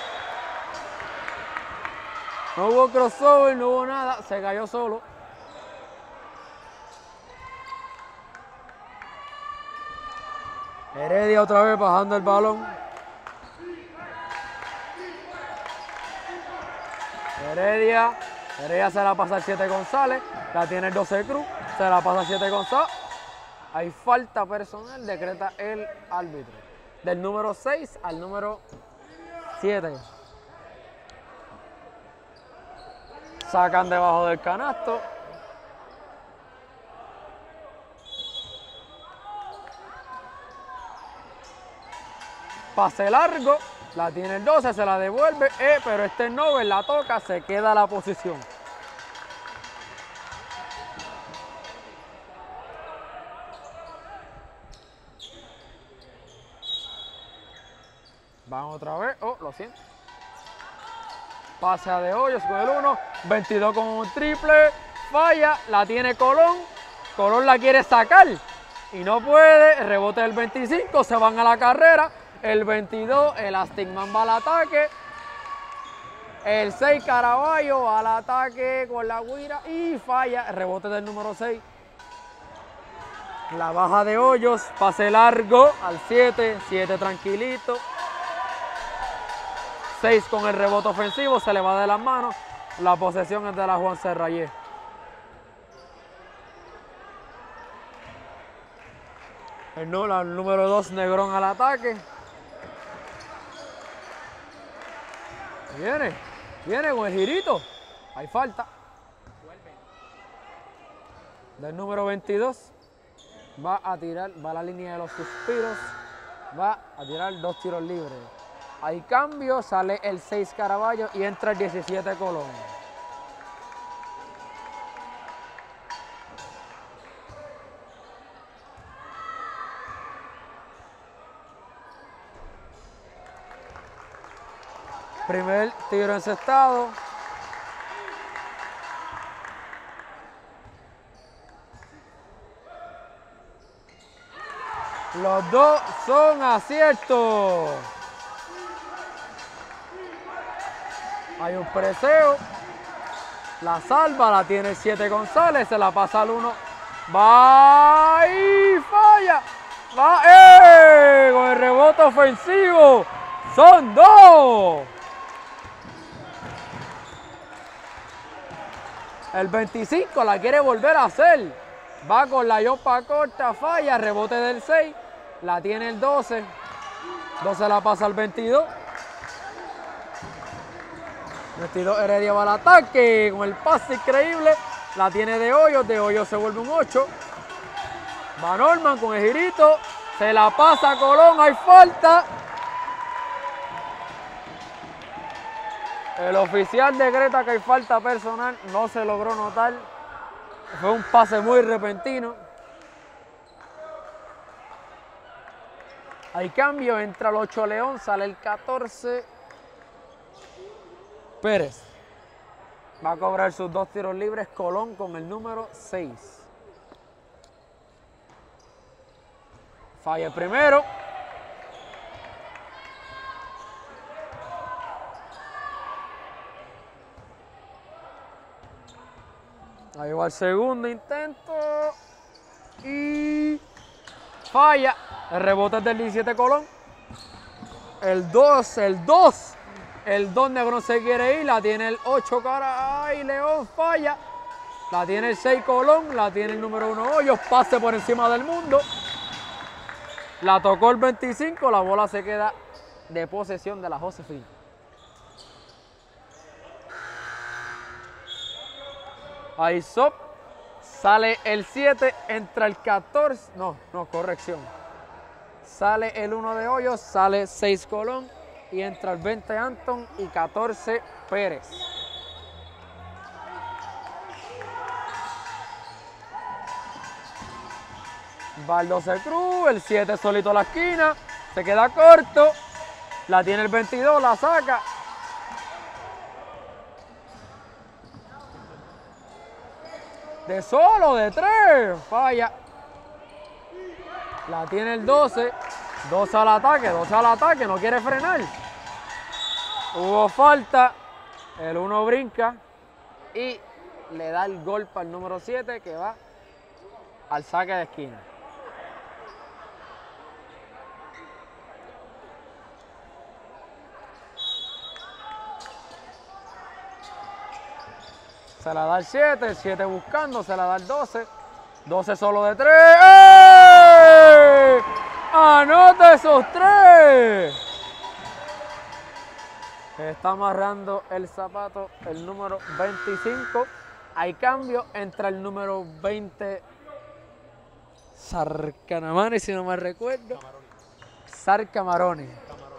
No hubo crossover, no hubo nada. Se cayó solo. Heredia otra vez bajando el balón. Heredia se la pasa al 7 González. La tiene el 12 Cruz. Se la pasa al 7 González. Hay falta personal, decreta el árbitro. Del número 6 al número 7. Sacan debajo del canasto. Pase largo. La tiene el 12, se la devuelve. Pero este Nobel la toca, se queda la posición. Van otra vez. Lo siento. Pase a De Hoyos con el 1. 22 con un triple. Falla. La tiene Colón. Colón la quiere sacar. Y no puede. Rebote del 25. Se van a la carrera. El 22. El Astigman va al ataque. El 6 Caraballo va al ataque con la guira. Y falla. Rebote del número 6. La baja De Hoyos. Pase largo al 7. 7 tranquilito. 6 con el rebote ofensivo, se le va de las manos. La posesión es de la Juan Serrayé. El número 2, Negrón al ataque. Viene con el girito. Hay falta. Del número 22. Va a tirar, va a la línea de los suspiros. Va a tirar 2 tiros libres. Hay cambio, sale el 6 Caraballo y entra el 17 Colón. Primer tiro encestado. Los dos son aciertos. Hay un preseo. La salva, la tiene el 7 González, se la pasa al 1. Va y falla. Va, con el rebote ofensivo. Son 2. El 25 la quiere volver a hacer. Va con la yopa corta, falla, rebote del 6. La tiene el 12. 12 la pasa al 22. 22 Heredia va al ataque con el pase increíble. La tiene de Hoyos se vuelve un 8. Va Norman con el girito. Se la pasa a Colón, hay falta. El oficial decreta que hay falta personal, no se logró notar. Fue un pase muy repentino. Hay cambio, entra el 8 León, sale el 14 Pérez. Va a cobrar sus 2 tiros libres Colón con el número 6. Falla el primero. Ahí va el segundo intento. Y falla. El rebote es del 17 Colón. El 2. El 2 Negrón se quiere ir. La tiene el 8 cara. Ay, León falla. La tiene el 6 Colón. La tiene el número 1 Hoyos. Pase por encima del mundo. La tocó el 25. La bola se queda de posesión de la Josefina. Ahí sale el 7, entra el 14, no, corrección. Sale el 1 de Hoyos, sale 6 Colón y entra el 20 Anton y 14 Pérez. Va el 12 Cruz, el 7 solito a la esquina, se queda corto, la tiene el 22, la saca. De solo, de 3, falla. La tiene el 12, 12 al ataque, no quiere frenar. Hubo falta, el 1 brinca y le da el golpe al número 7 que va al saque de esquina. Se la da el 7 buscando, se la da el 12. 12 solo de 3. ¡Ey! ¡Anota esos 3! Está amarrando el zapato el número 25. Hay cambio, entra el número 20. Sarcanamani, si no me recuerdo. Sarcamaroni.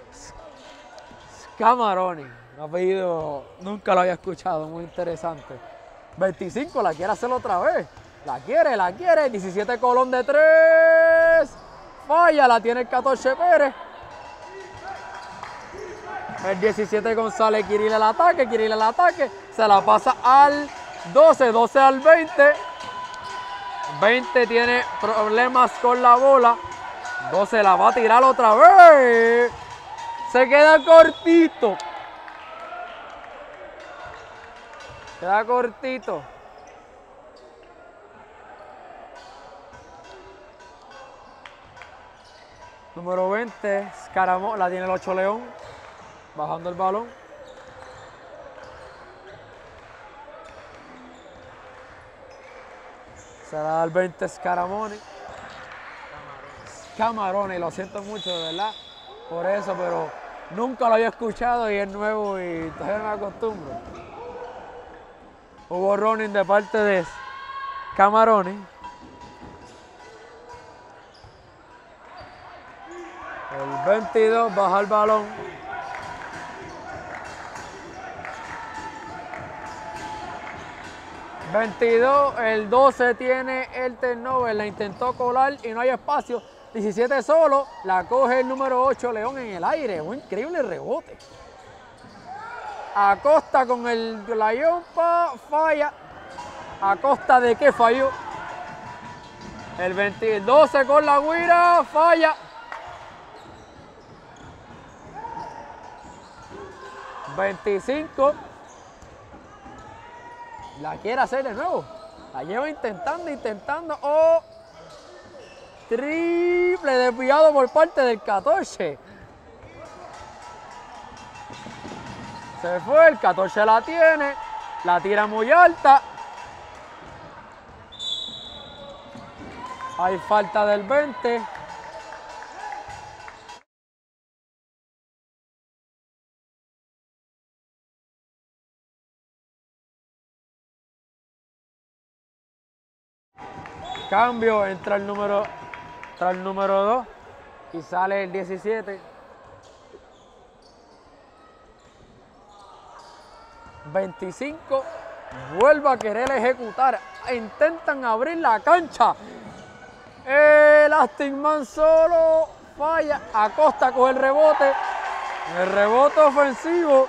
Scamaroni. Un apellido, nunca lo había escuchado, muy interesante. 25, la quiere hacer otra vez. La quiere. 17 Colón de 3. Falla, la tiene el 14 Pérez. El 17 González quiere ir al ataque. Se la pasa al 12, 12 al 20. 20 tiene problemas con la bola. 12 la va a tirar otra vez. Se queda cortito. Queda cortito. Número 20, Scaramón, la tiene el 8 León. Bajando el balón. Se la da el 20 Scaramoni. Camarones. Lo siento mucho, de verdad, por eso, pero nunca lo había escuchado y es nuevo y todavía me acostumbro. Hubo running de parte de Camarones. El 22 baja el balón. El 12 tiene el turnover, la intentó colar y no hay espacio. 17 solo, la coge el número 8, León, en el aire. Un increíble rebote. Acosta con la yompa, falla. ¿A costa de qué falló? El 12 con la guira, falla. 25. La quiere hacer de nuevo. La lleva intentando. ¡Oh! Triple desviado por parte del 14. Se fue, el 14 la tiene. La tira muy alta. Hay falta del 20. Cambio, entra el número 2 y sale el 17. 25. Vuelve a querer ejecutar. Intentan abrir la cancha. El Astigman solo falla. Acosta coge el rebote. El rebote ofensivo.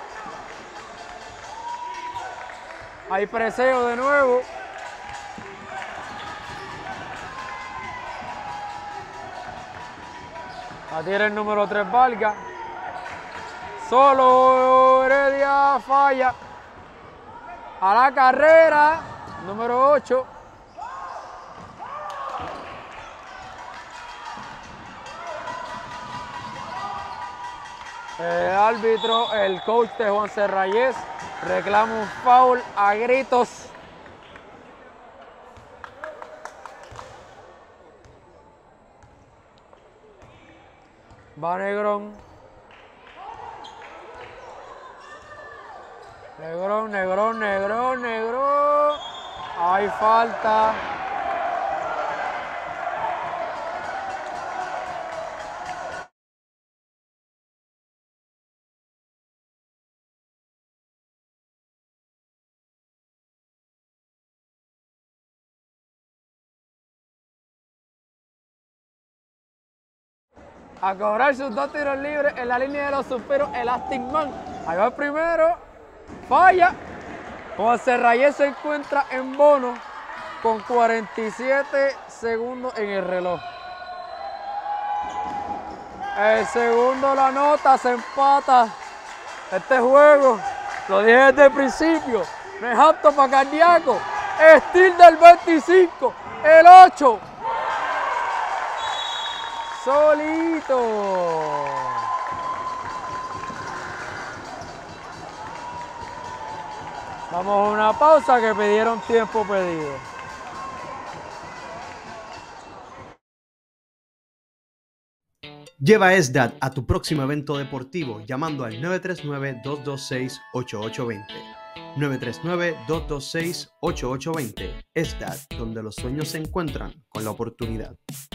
Hay preseo de nuevo. La tira el número 3, Valga. Solo Heredia falla. A la carrera, número 8. El árbitro, el coach de Juan Serrayes, reclama un foul a gritos. Va Negrón. Negrón. Hay falta. A cobrar sus 2 tiros libres en la línea de los superos, el Astigman. Ahí va el primero, falla. Juan Serrayes se encuentra en bono con 47 segundos en el reloj. El segundo la nota, se empata. Este juego, lo dije desde el principio, no es apto para cardíaco. Steal del 25, el 8. Solito. Vamos a una pausa que pidieron tiempo pedido. Lleva SDAT a tu próximo evento deportivo llamando al 939-226-8820. 939-226-8820. SDAT, donde los sueños se encuentran con la oportunidad.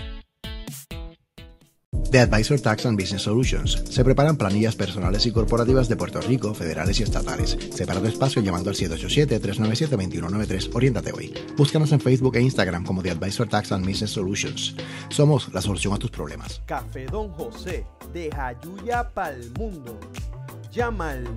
The Advisor Tax and Business Solutions. Se preparan planillas personales y corporativas de Puerto Rico, federales y estatales. Separa tu espacio llamando al 787-397-2193. Oriéntate hoy. Búscanos en Facebook e Instagram como The Advisor Tax and Business Solutions. Somos la solución a tus problemas. Café Don José, de Jayuya pa'l mundo. Llama al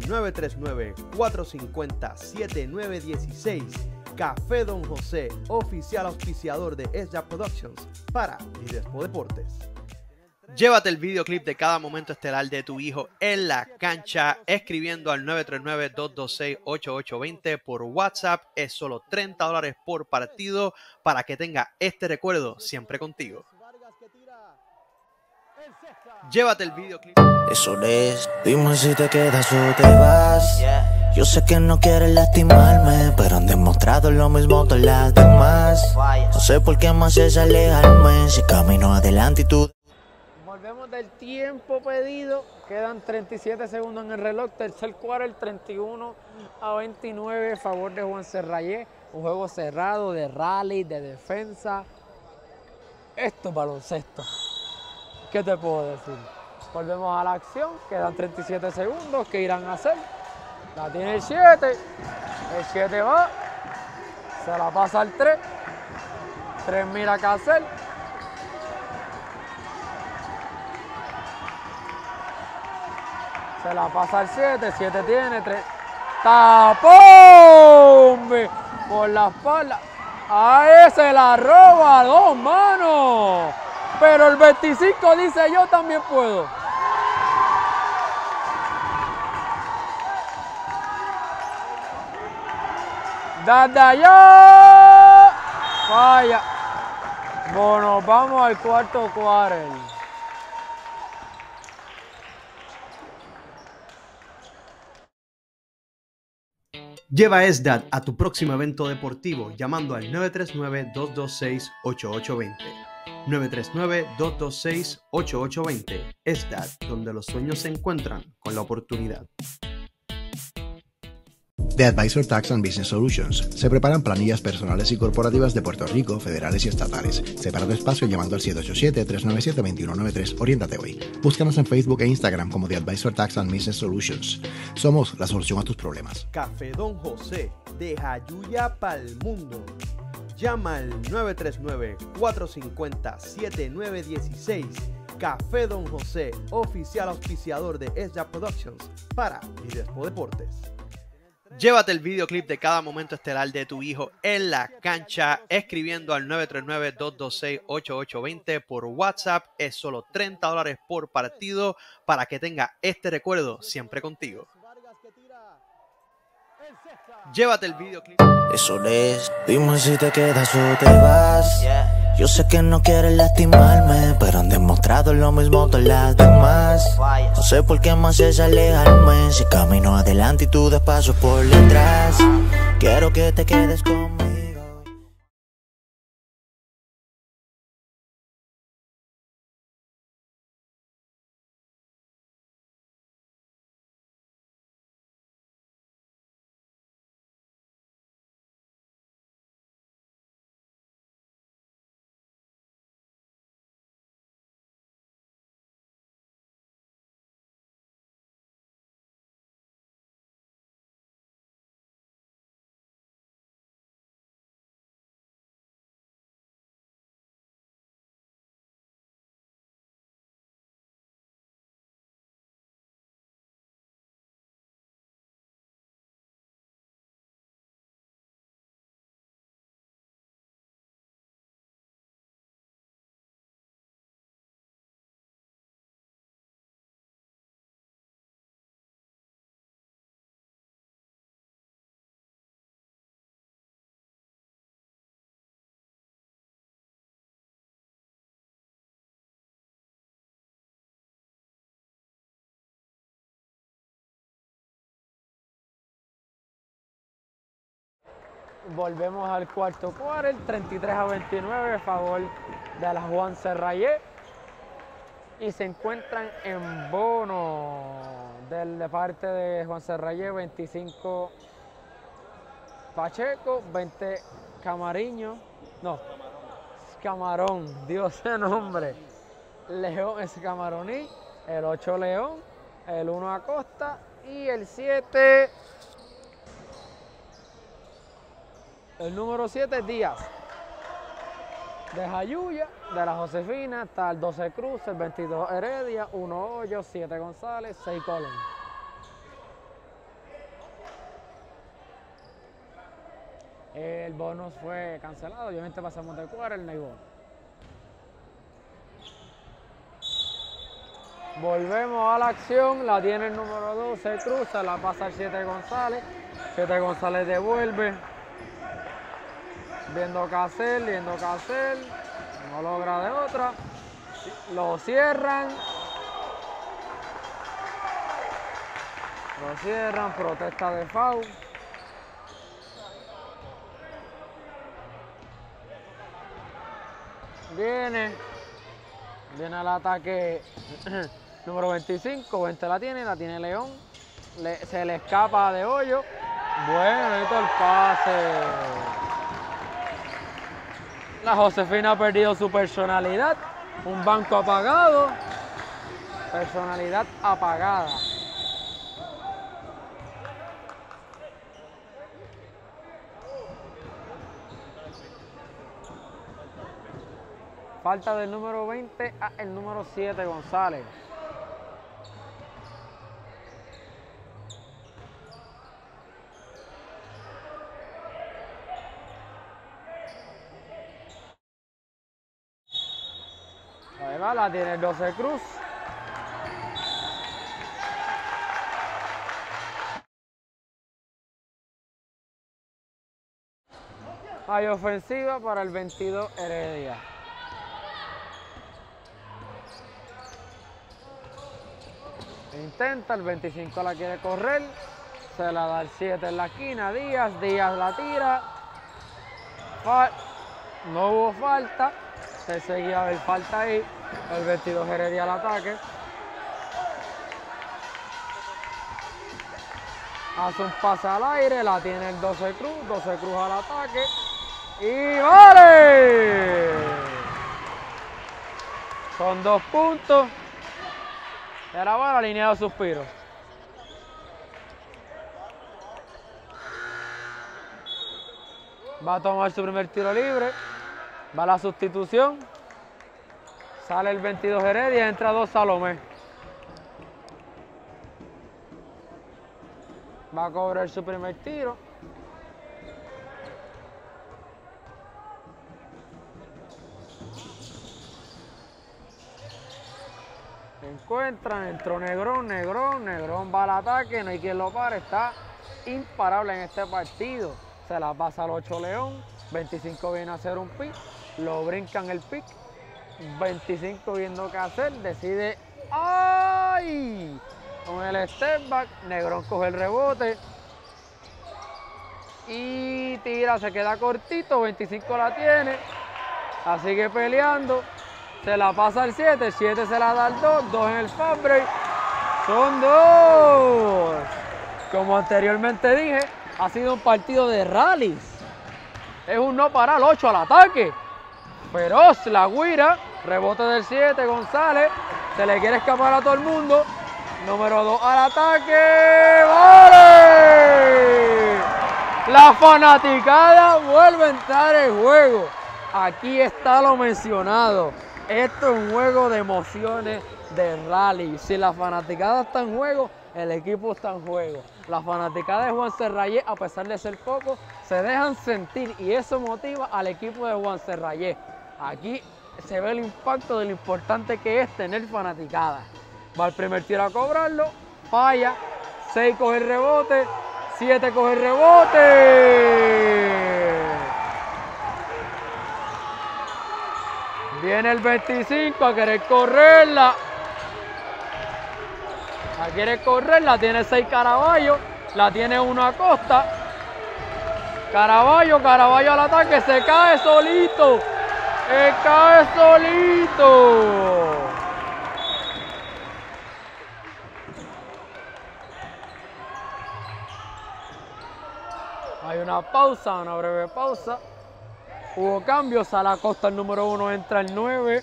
939-450-7916. Café Don José, oficial auspiciador de SDAT Productions para Lidespo Deportes. Llévate el videoclip de cada momento estelar de tu hijo en la cancha escribiendo al 939-226-8820 por WhatsApp. Es solo $30 por partido para que tenga este recuerdo siempre contigo. Llévate el videoclip. Eso es, dime si te quedas o te vas. Yo sé que no quieres lastimarme, pero han demostrado lo mismo todas las demás. No sé por qué más es alejarme, si camino adelante y tú... Volvemos del tiempo pedido. Quedan 37 segundos en el reloj. Tercer quarter, 31-29 a favor de Juan Serrayé. Un juego cerrado de rally, de defensa. Esto es baloncesto. ¿Qué te puedo decir? Volvemos a la acción. Quedan 37 segundos. ¿Qué irán a hacer? La tiene el 7. El 7 va. Se la pasa al 3. 3 mira qué hacer. Se la pasa al 7. 7 tiene 3. ¡Tapón! Por la espalda. ¡Ahí se la roba! ¡Dos manos! Pero el 25 dice yo también puedo. ¡Desde allá! Falla. Bueno, vamos al cuarto quarter. Lleva SDAT a tu próximo evento deportivo llamando al 939-226-8820. 939-226-8820. SDAT, donde los sueños se encuentran con la oportunidad. The Advisor Tax and Business Solutions. Se preparan planillas personales y corporativas de Puerto Rico, federales y estatales. Separa tu espacio llamando al 787-397-2193. Oriéntate hoy. Búscanos en Facebook e Instagram como The Advisor Tax and Business Solutions. Somos la solución a tus problemas. Café Don José, de Jayuya pa'l mundo. Llama al 939-450-7916. Café Don José, oficial auspiciador de SDAP Productions para Lidespo Deportes. Llévate el videoclip de cada momento estelar de tu hijo en la cancha escribiendo al 939-226-8820 por WhatsApp. Es solo $30 por partido para que tenga este recuerdo siempre contigo. Llévate el videoclip. Eso es, dime si te quedas o te vas. Yo sé que no quieres lastimarme, pero han demostrado lo mismo todas las demás. No sé por qué más es alejarme, si camino adelante y tú das pasos por detrás. Quiero que te quedes conmigo. Volvemos al cuarto quarter, 33-29 a favor de la Juan Serrayé. Y se encuentran en bono de parte de Juan Serrayé, 25 Pacheco, 20 Camariño, no, Camarón, Dios de nombre. León es Camaroní, el 8 León, el 1 Acosta y el 7... El número 7 Díaz. De Jayuya, de la Josefina, está el 12 Cruz, el 22 Heredia, 1 Hoyo, 7 González, 6 Colón. El bonus fue cancelado, obviamente pasamos de quarter, no hay bono. Volvemos a la acción, la tiene el número 12 Cruz, se la pasa el 7 González, 7 González devuelve. Viendo qué hacer, no logra de otra, lo cierran, protesta de foul. Viene Viene al ataque número 25. 20 la tiene León. Se le escapa de Hoyo. Bueno, necesito el pase. La Josefina ha perdido su personalidad. Un banco apagado. Personalidad apagada. Falta del número 20 a el número 7, González. Ahí va, la tiene el 12 Cruz. Hay ofensiva para el 22 Heredia. Intenta, el 25 la quiere correr. Se la da el 7 en la esquina, Díaz la tira. No hubo falta. Se seguía a ver falta ahí. El 22 Heredia al ataque. Hace un pase al aire, la tiene el 12 Cruz. 12 Cruz al ataque. ¡Y vale! Con 2 puntos. Era va la línea de suspiro. Va a tomar su primer tiro libre. Va la sustitución. Sale el 22 Heredia, entra 2 Salomé. Va a cobrar su primer tiro. Encuentran, entró Negrón va al ataque, no hay quien lo pare, está imparable en este partido. Se la pasa al 8 León, 25 viene a hacer un pick, lo brincan el pick, 25 viendo qué hacer, decide, ¡ay! Con el step back, Negrón coge el rebote y tira, se queda cortito, 25 la tiene, la sigue peleando. Se la pasa al 7, el 7 se la da al 2, 2 en el fast break. Son 2. Como anteriormente dije, ha sido un partido de rallies. Es un no parar, 8 al ataque. Feroz la guira, rebote del 7, González. Se le quiere escapar a todo el mundo. Número 2 al ataque. ¡Vale! La fanaticada vuelve a entrar en juego. Aquí está lo mencionado. Esto es un juego de emociones, de rally. Si la fanaticada está en juego, el equipo está en juego. La fanaticada de Juan Serrayé, a pesar de ser poco, se dejan sentir y eso motiva al equipo de Juan Serrayé. Aquí se ve el impacto de lo importante que es tener fanaticada. Va el primer tiro a cobrarlo, falla, 6 coge el rebote, 7 coge el rebote. Viene el 25 a querer correrla. Tiene 6 Caraballo. La tiene 1 Acosta. Caraballo al ataque. Se cae solito. Hay una pausa, una breve pausa. Hubo cambios, a la Costa el número 1 entra el 9.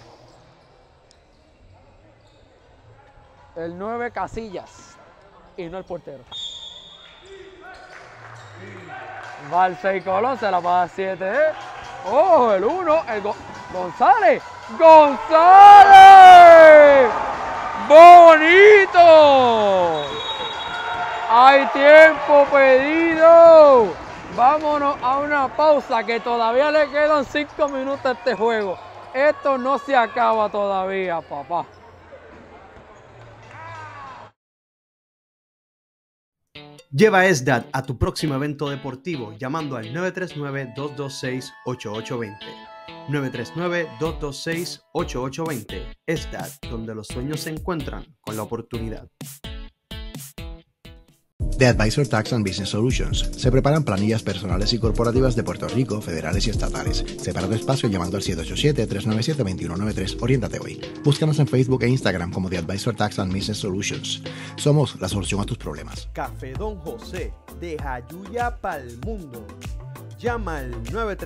El 9 Casillas y no el portero. Va el 6 Colón, se la pasa 7. ¡Oh, el 1! ¡González! ¡Bonito! ¡Hay tiempo pedido! Vámonos a una pausa que todavía le quedan 5 minutos a este juego. Esto no se acaba todavía, papá. Lleva SDAT a tu próximo evento deportivo llamando al 939-226-8820. 939-226-8820. SDAT, donde los sueños se encuentran con la oportunidad. The Advisor Tax and Business Solutions. Se preparan planillas personales y corporativas de Puerto Rico, federales y estatales. Separa tu espacio llamando al 787-397-2193. Oriéntate hoy. Búscanos en Facebook e Instagram como The Advisor Tax and Business Solutions. Somos la solución a tus problemas. Café Don José, de Jayuya pa'l mundo. Llama al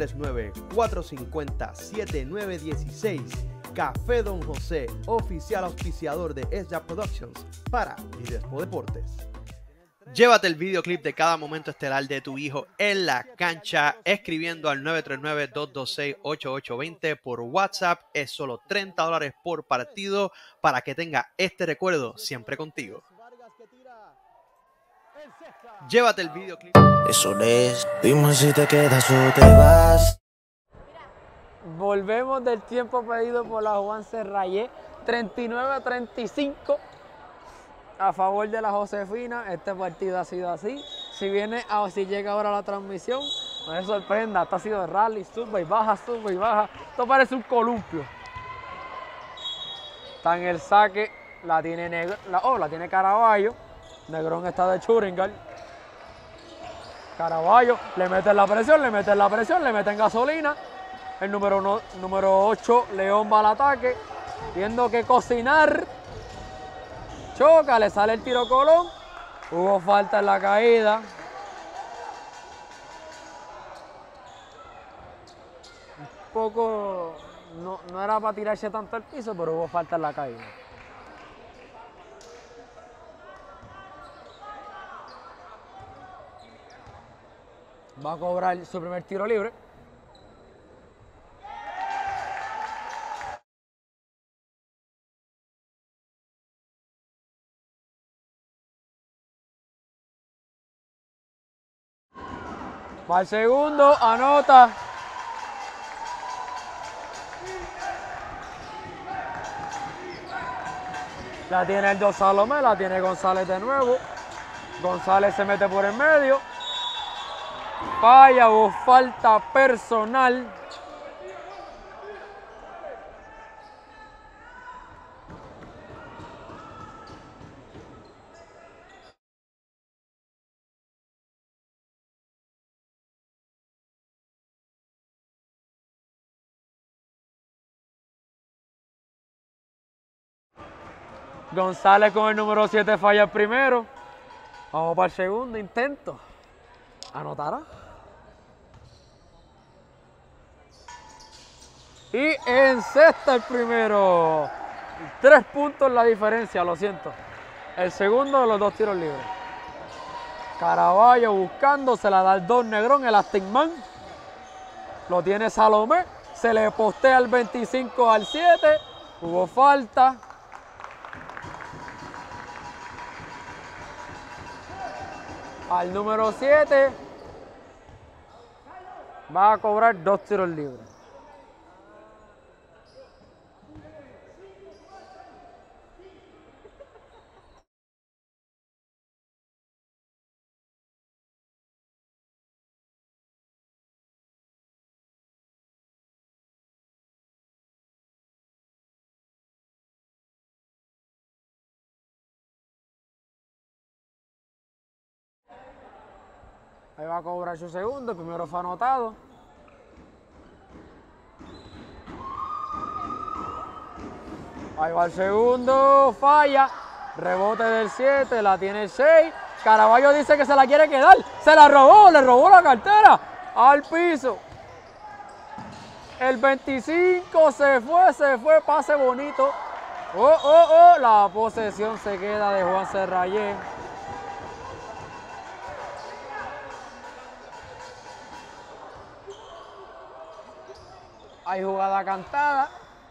939-450-7916. Café Don José, oficial auspiciador de SJAP Productions para Lidespo Deportes. Llévate el videoclip de cada momento estelar de tu hijo en la cancha escribiendo al 939-226-8820 por WhatsApp. Es solo $30 por partido para que tenga este recuerdo siempre contigo. Llévate el videoclip. Eso es, dime si te quedas o te vas. Volvemos del tiempo pedido por la Juanse Rayé, 39-35 a favor de la Josefina. Este partido ha sido así. Si llega ahora la transmisión, no se sorprenda, esto ha sido rally, sube y baja, sube y baja. Esto parece un columpio. Está en el saque, la tiene la tiene Caraballo. Negrón está de Churingal. Caraballo, le meten la presión, le meten gasolina. El número 8, León va al ataque, viendo que cocinar. Choca, le sale el tiro Colón. Hubo falta en la caída. Un poco, no era para tirarse tanto al piso, pero hubo falta en la caída. Va a cobrar su primer tiro libre. Va al segundo, anota. La tiene el 2 Salomé, la tiene González de nuevo. González se mete por el medio. Falla o falta personal. González con el número 7 falla el primero. Vamos para el segundo intento. ¿Anotará? Y encesta el primero. 3 puntos la diferencia, lo siento. El segundo de los 2 tiros libres. Caraballo buscando, se la da el 2 Negrón, el Astigman. Lo tiene Salomé. Se le postea el 25 al 7. Hubo falta. Al número 7 va a cobrar 2 tiros libres. Ahí va a cobrar su segundo, el primero fue anotado. Ahí va el segundo, falla. Rebote del 7, la tiene el 6. Caraballo dice que se la quiere quedar. Se la robó, le robó la cartera. Al piso. El 25 se fue, pase bonito. La posesión se queda de Juan Serrayé. Hay jugada cantada.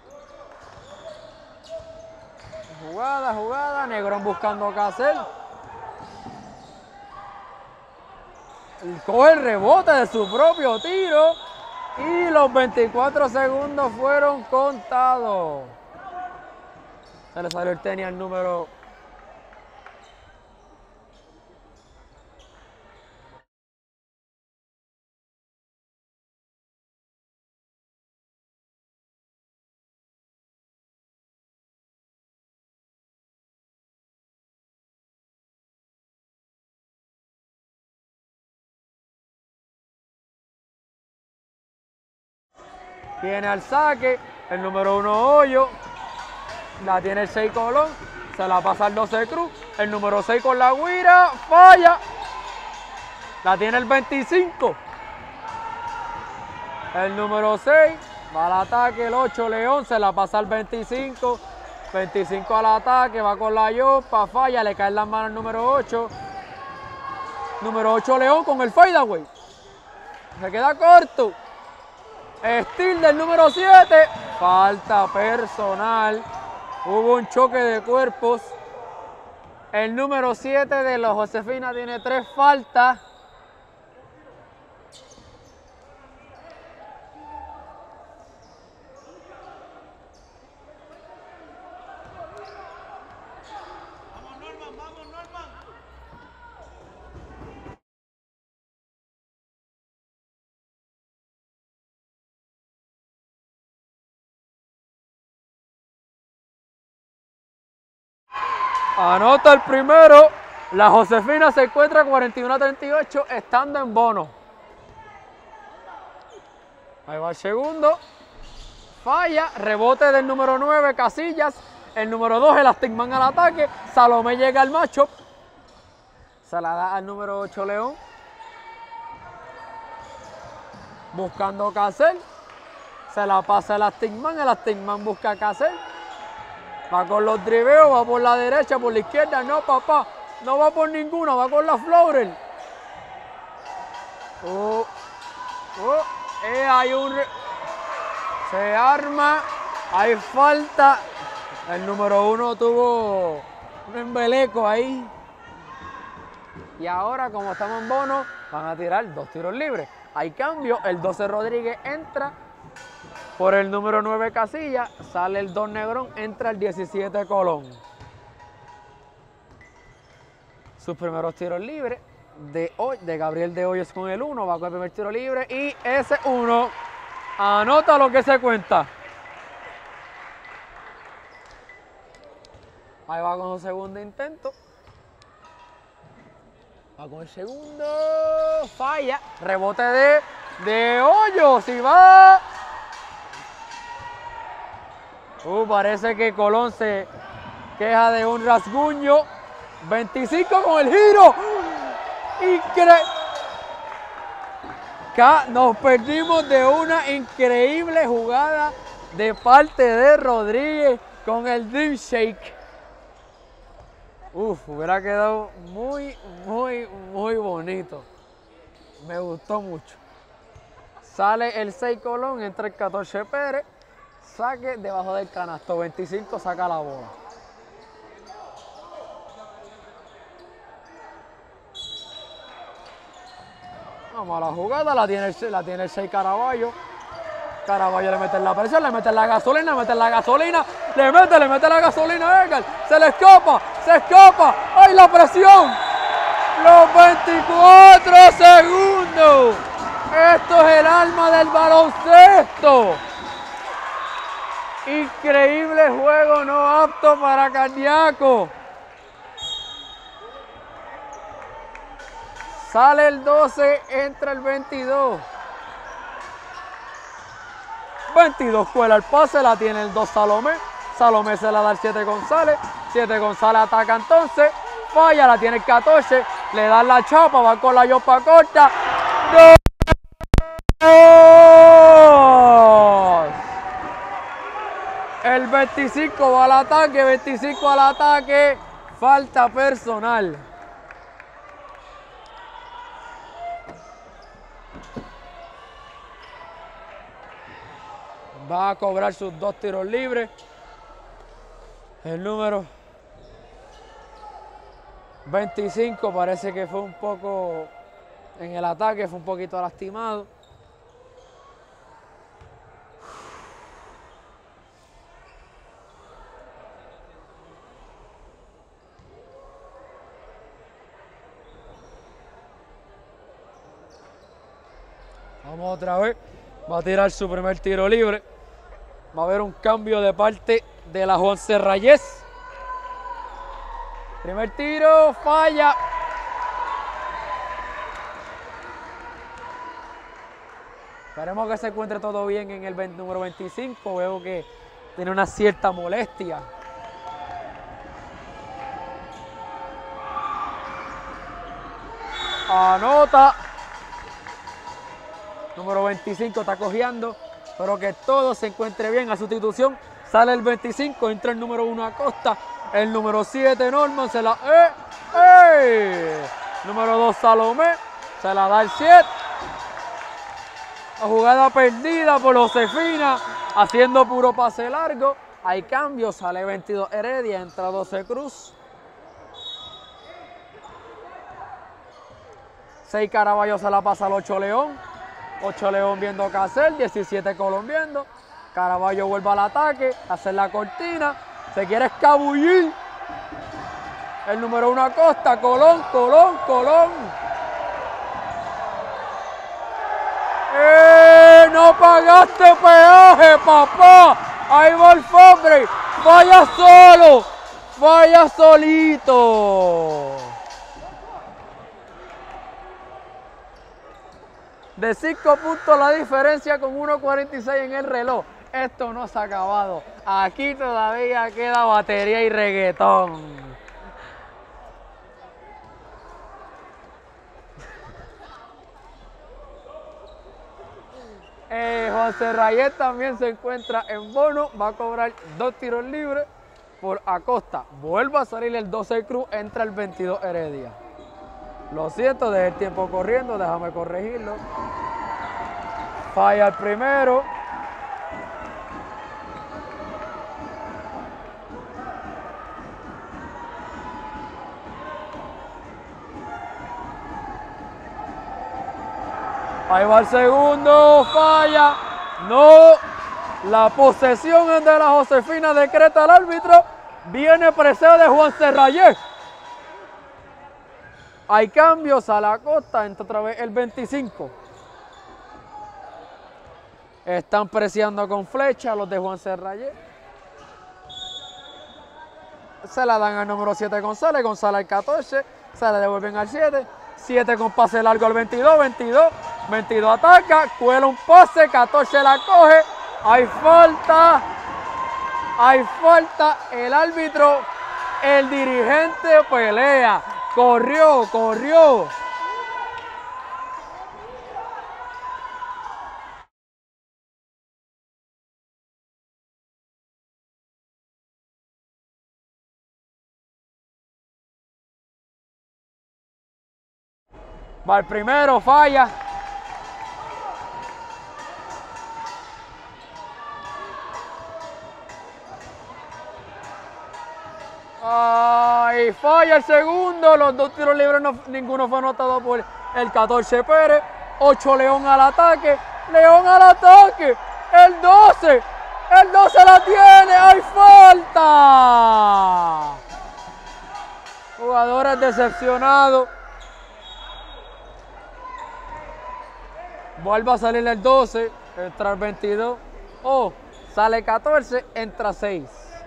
Jugada. Negrón buscando qué hacer. Coge el rebote de su propio tiro. Y los 24 segundos fueron contados. Se le salió el tenis al número Viene al saque. El número 1 Hoyo. La tiene el 6 Colón. Se la pasa al 12 Cruz. El número 6 con la guira. Falla. La tiene el 25. El número 6. Va al ataque. El 8 León. Se la pasa al 25. 25 al ataque. Va con la yopa. Falla. Le cae en las manos el número 8. Número 8 León con el fadeaway. Se queda corto. Steal del número 7. Falta personal. Hubo un choque de cuerpos. El número 7 de los Josefina tiene 3 faltas. Anota el primero. La Josefina se encuentra 41-38 estando en bono. Ahí va el segundo. Falla. Rebote del número 9 Casillas. El número 2 Elastic Man al ataque. Salomé llega al matchup. Se la da al número 8 León. Buscando Casel. Se la pasa Elastic Man. Elastic Man busca a Casel. Va con los driveos, va por la derecha, por la izquierda. No, papá, no va por ninguna, va con la floater. Hay se arma, hay falta. El número 1 tuvo un embeleco ahí. Y ahora, como estamos en bono, van a tirar 2 tiros libres. Hay cambio, el 12 Rodríguez entra por el número 9 Casillas, sale el 2 Negrón, entra el 17 Colón. Sus primeros tiros libres de Gabriel de Hoyos con el 1, va con el primer tiro libre y ese 1 anota lo que se cuenta. Ahí va con su segundo intento. Va con el segundo, falla, rebote de Hoyos y va. Parece que Colón se queja de un rasguño. 25 con el giro. Nos perdimos de una increíble jugada de parte de Rodríguez con el Dream Shake. Hubiera quedado muy, muy, muy bonito. Me gustó mucho. Sale el 6 Colón, entra el 14 Pérez. Saque debajo del canasto, 25 saca la bola. Vamos a la jugada, la tiene el 6 Caraballo. Caraballo le mete la presión, le mete la gasolina, le mete la gasolina a Edgar. Se le escapa, ¡ay, la presión! Los 24 segundos. Esto es el alma del baloncesto. Increíble juego, no apto para cardíaco. Sale el 12, entra el 22. 22 cuela el pase, la tiene el 2 Salomé. Salomé se la da el 7 González. 7 González ataca entonces. Falla, la tiene el 14. Le dan la chapa, va con la yopa corta. El 25 va al ataque, 25 al ataque, falta personal. Va a cobrar sus 2 tiros libres. El número 25 parece que fue un poco en el ataque, fue un poquito lastimado. Vamos otra vez. Va a tirar su primer tiro libre. Va a haber un cambio de parte de la Juanse Reyes. Primer tiro, falla. Esperemos que se encuentre todo bien en el número 25. Veo que tiene una cierta molestia. Anota. Número 25 está cojeando. Espero que todo se encuentre bien. A sustitución sale el 25. Entra el número 1 Acosta. El número 7 Norman se la... Número 2 Salomé. Se la da el 7. La jugada perdida por Josefina. Haciendo puro pase largo. Hay cambio. Sale 22 Heredia. Entra 12 Cruz. 6 Caraballo se la pasa al 8 León. 8 León viendo Casel. 17 Colón viendo. Caraballo vuelve al ataque. Hace la cortina. Se quiere escabullir. El número 1 Acosta. Colón. No pagaste peaje, papá. Ahí va el Fabre. Vaya solo. Vaya solito. De 5 puntos la diferencia con 1.46 en el reloj. Esto no se ha acabado. Aquí todavía queda batería y reggaetón. Juan Serrayet también se encuentra en bono. Va a cobrar 2 tiros libres por Acosta. Vuelve a salir el 12 Cruz. Entra el 22 Heredia. Lo siento, dejé el tiempo corriendo. Déjame corregirlo. Falla el primero. Ahí va el segundo, falla. No, la posesión es de la Josefina, decreta el árbitro. Viene preseo de Juan Serrayet. Hay cambios a la Costa, entra otra vez el 25. Están preciando con flecha los de Juan Serrayet. Se la dan al número 7 González, González al 14, se la devuelven al 7. 7 con pase largo al 22, 22 ataca, cuela un pase, 14 la coge, hay falta, el árbitro, el dirigente pelea, corrió. Va el primero, falla. Ay, falla el segundo. Los 2 tiros libres, ninguno fue anotado por el 14 Pérez. 8 León al ataque. El 12 la tiene. ¡Hay falta! Jugadores decepcionados. Vuelve a salir el 12, entra el 22. Sale 14, entra 6.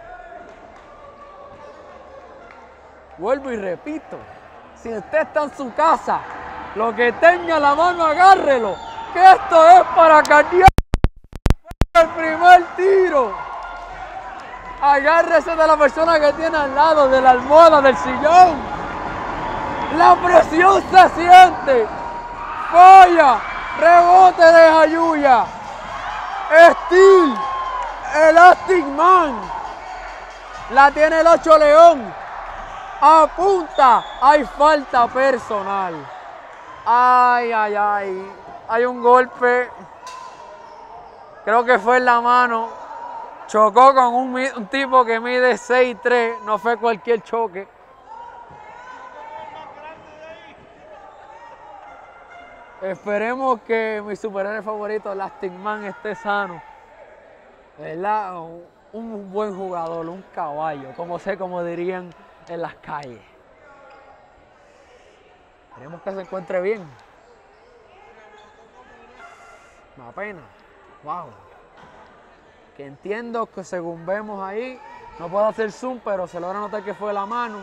Vuelvo y repito, si usted está en su casa, lo que tenga en la mano agárrelo, que esto es para cambiar el primer tiro. Agárrese de la persona que tiene al lado, de la almohada, del sillón. La presión se siente. Falla. Rebote de Jayuya. Steel. Elastic Man. La tiene el 8 León. Apunta. Hay falta personal. Ay. Hay un golpe. Creo que fue en la mano. Chocó con un tipo que mide 6'3". No fue cualquier choque. Esperemos que mi superhéroe favorito, Elastic Man, esté sano. ¿Verdad? Un buen jugador, un caballo, como dirían en las calles. Esperemos que se encuentre bien. Una pena. Wow. Que entiendo que según vemos ahí, no puedo hacer zoom, pero se logra notar que fue la mano.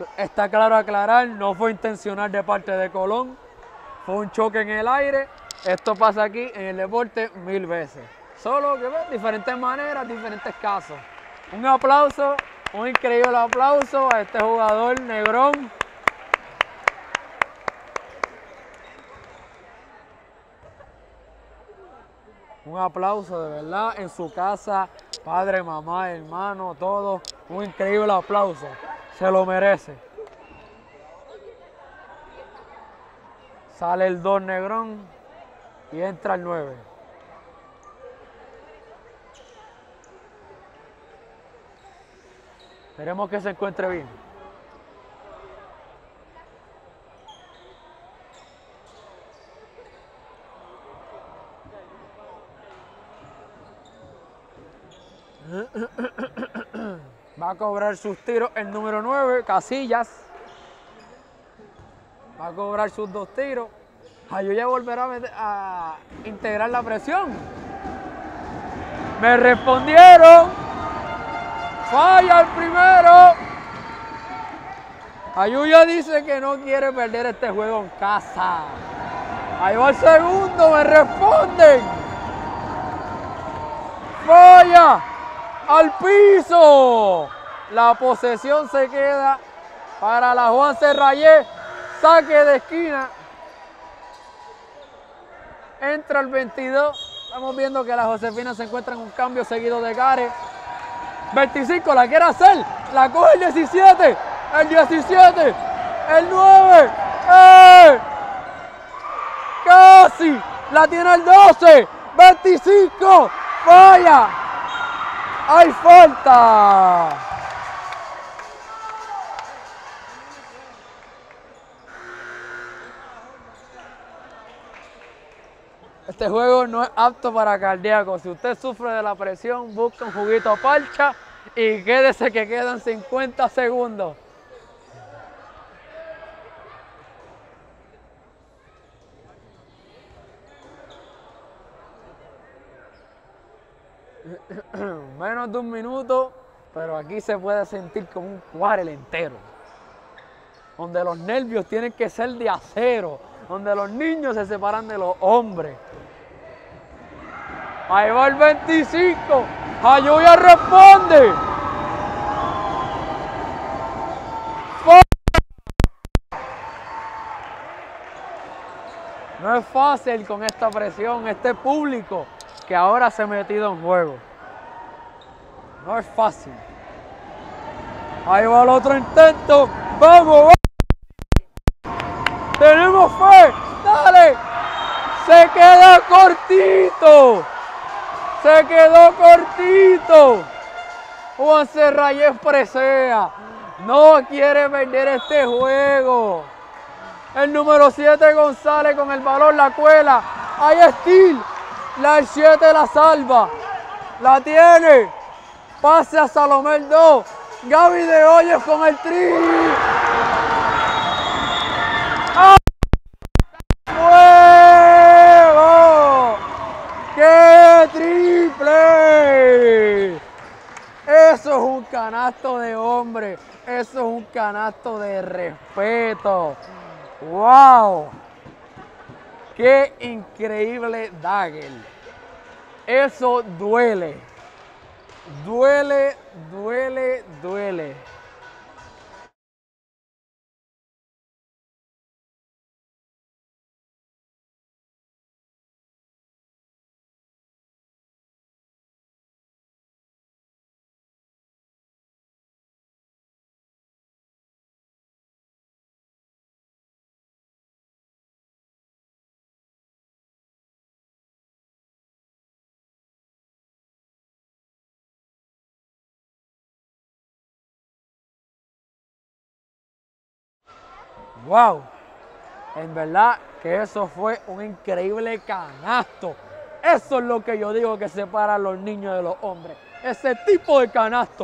Está claro aclarar, no fue intencional de parte de Colón. Fue un choque en el aire. Esto pasa aquí en el deporte 1000 veces. Solo que ves diferentes maneras, diferentes casos. Un aplauso, un increíble aplauso a este jugador Negrón. Un aplauso de verdad en su casa, padre, mamá, hermano, todos. Un increíble aplauso. Se lo merece. Sale el 2 Negrón y entra el 9. Esperemos que se encuentre bien. Va a cobrar sus tiros el número 9, Casillas. Va a cobrar sus 2 tiros. Jayuya volverá a integrar la presión. Me respondieron. Falla el primero. Jayuya dice que no quiere perder este juego en casa. Ahí va el segundo, me responden. Falla al piso. La posesión se queda para la Juan Serrayé. Saque de esquina. Entra el 22. Estamos viendo que la Josefina se encuentra en un cambio seguido de Gare. 25, la quiere hacer. La coge el 17. El 17. El 9. Casi. La tiene el 12. 25. Falla. Hay falta. Este juego no es apto para cardíacos. Si usted sufre de la presión, busca un juguito parcha y quédese que quedan 50 segundos. Menos de un minuto, pero aquí se puede sentir como un quarter entero. Donde los nervios tienen que ser de acero. Donde los niños se separan de los hombres. Ahí va el 25. Jayuya responde. No es fácil con esta presión, este público que ahora se ha metido en juego. No es fácil. Ahí va el otro intento. ¡Vamos! ¡Tenemos fe! ¡Dale! ¡Se queda cortito! ¡Se quedó cortito! Juan Serrayé presea. No quiere perder este juego. El número 7 González con el balón la cuela. Ahí Steel. La 7 la salva. La tiene. Pase a Salomé el 2. Gaby de Hoyos con el tri. ¡Ah! ¡Fuego! ¡Qué triple! Eso es un canasto de hombre. Eso es un canasto de respeto. ¡Wow! ¡Qué increíble dagger! Eso duele. Duele, duele, duele. ¡Wow! En verdad que eso fue un increíble canasto. Eso es lo que yo digo que separa a los niños de los hombres. Ese tipo de canasto.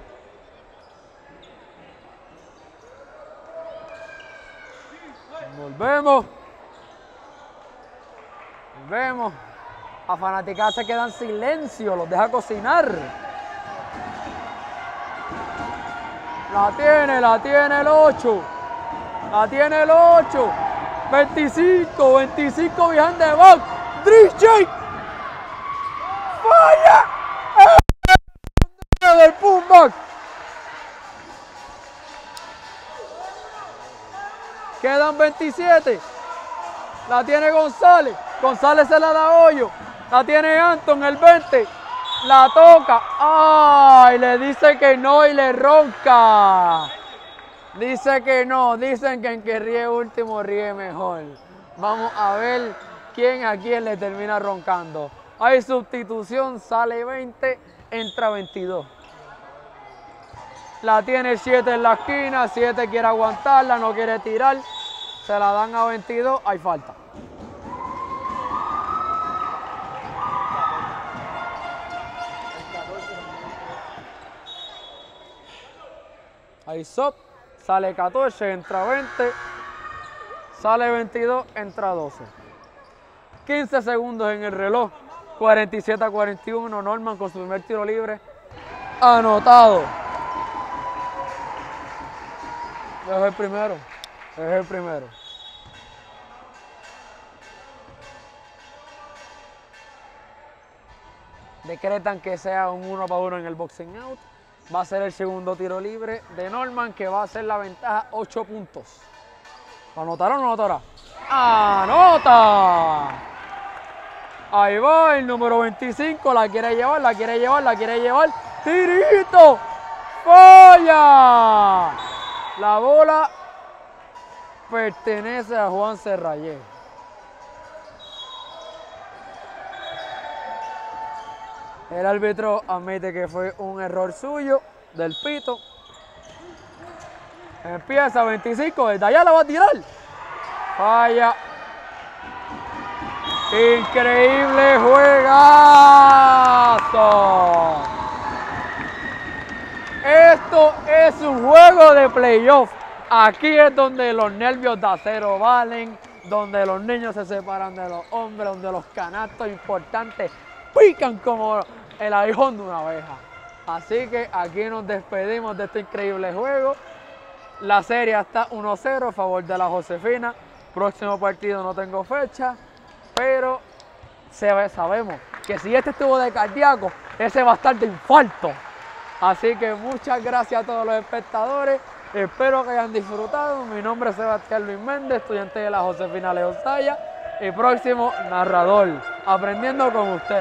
Volvemos. Volvemos. A Fanaticada se queda en silencio, los deja cocinar. La tiene el 8. La tiene el 8. 25 behind the back. Dream shake. Falla. Del pullback. Quedan 27. La tiene González. González se la da a Hoyo. La tiene Anton, el 20. La toca. ¡Ay! Le dice que no y le ronca. Dice que no. Dicen que en que ríe último ríe mejor. Vamos a ver quién a quién le termina roncando. Hay sustitución, sale 20, entra 22. La tiene 7 en la esquina, 7 quiere aguantarla, no quiere tirar. Se la dan a 22, hay falta. Hay stop, sale 14, entra 20. Sale 22, entra 12. 15 segundos en el reloj. 47-41, Norman con su primer tiro libre. Anotado. Es el primero. Es el primero. Decretan que sea un 1-1 en el boxing out. Va a ser el segundo tiro libre de Norman, que va a ser la ventaja 8 puntos. ¿Lo anotará o no anotará? ¡Anota! Ahí va el número 25, la quiere llevar, la quiere llevar, la quiere llevar. ¡Tirito! ¡Falla! La bola pertenece a Juan Serrayé. El árbitro admite que fue un error suyo, del pito. Empieza 25, desde allá la va a tirar. Falla. Increíble juegazo. Esto es un juego de playoff. Aquí es donde los nervios de acero valen, donde los niños se separan de los hombres, donde los canastos importantes pican como el aguijón de una abeja. Así que aquí nos despedimos de este increíble juego. La serie está 1-0 a favor de la Josefina. Próximo partido no tengo fecha, pero sabemos que si este estuvo de cardíaco, ese va a estar de infarto. Así que muchas gracias a todos los espectadores. Espero que hayan disfrutado. Mi nombre es Sebastián Luis Méndez, estudiante de la Josefina León Saya y próximo narrador, aprendiendo con ustedes.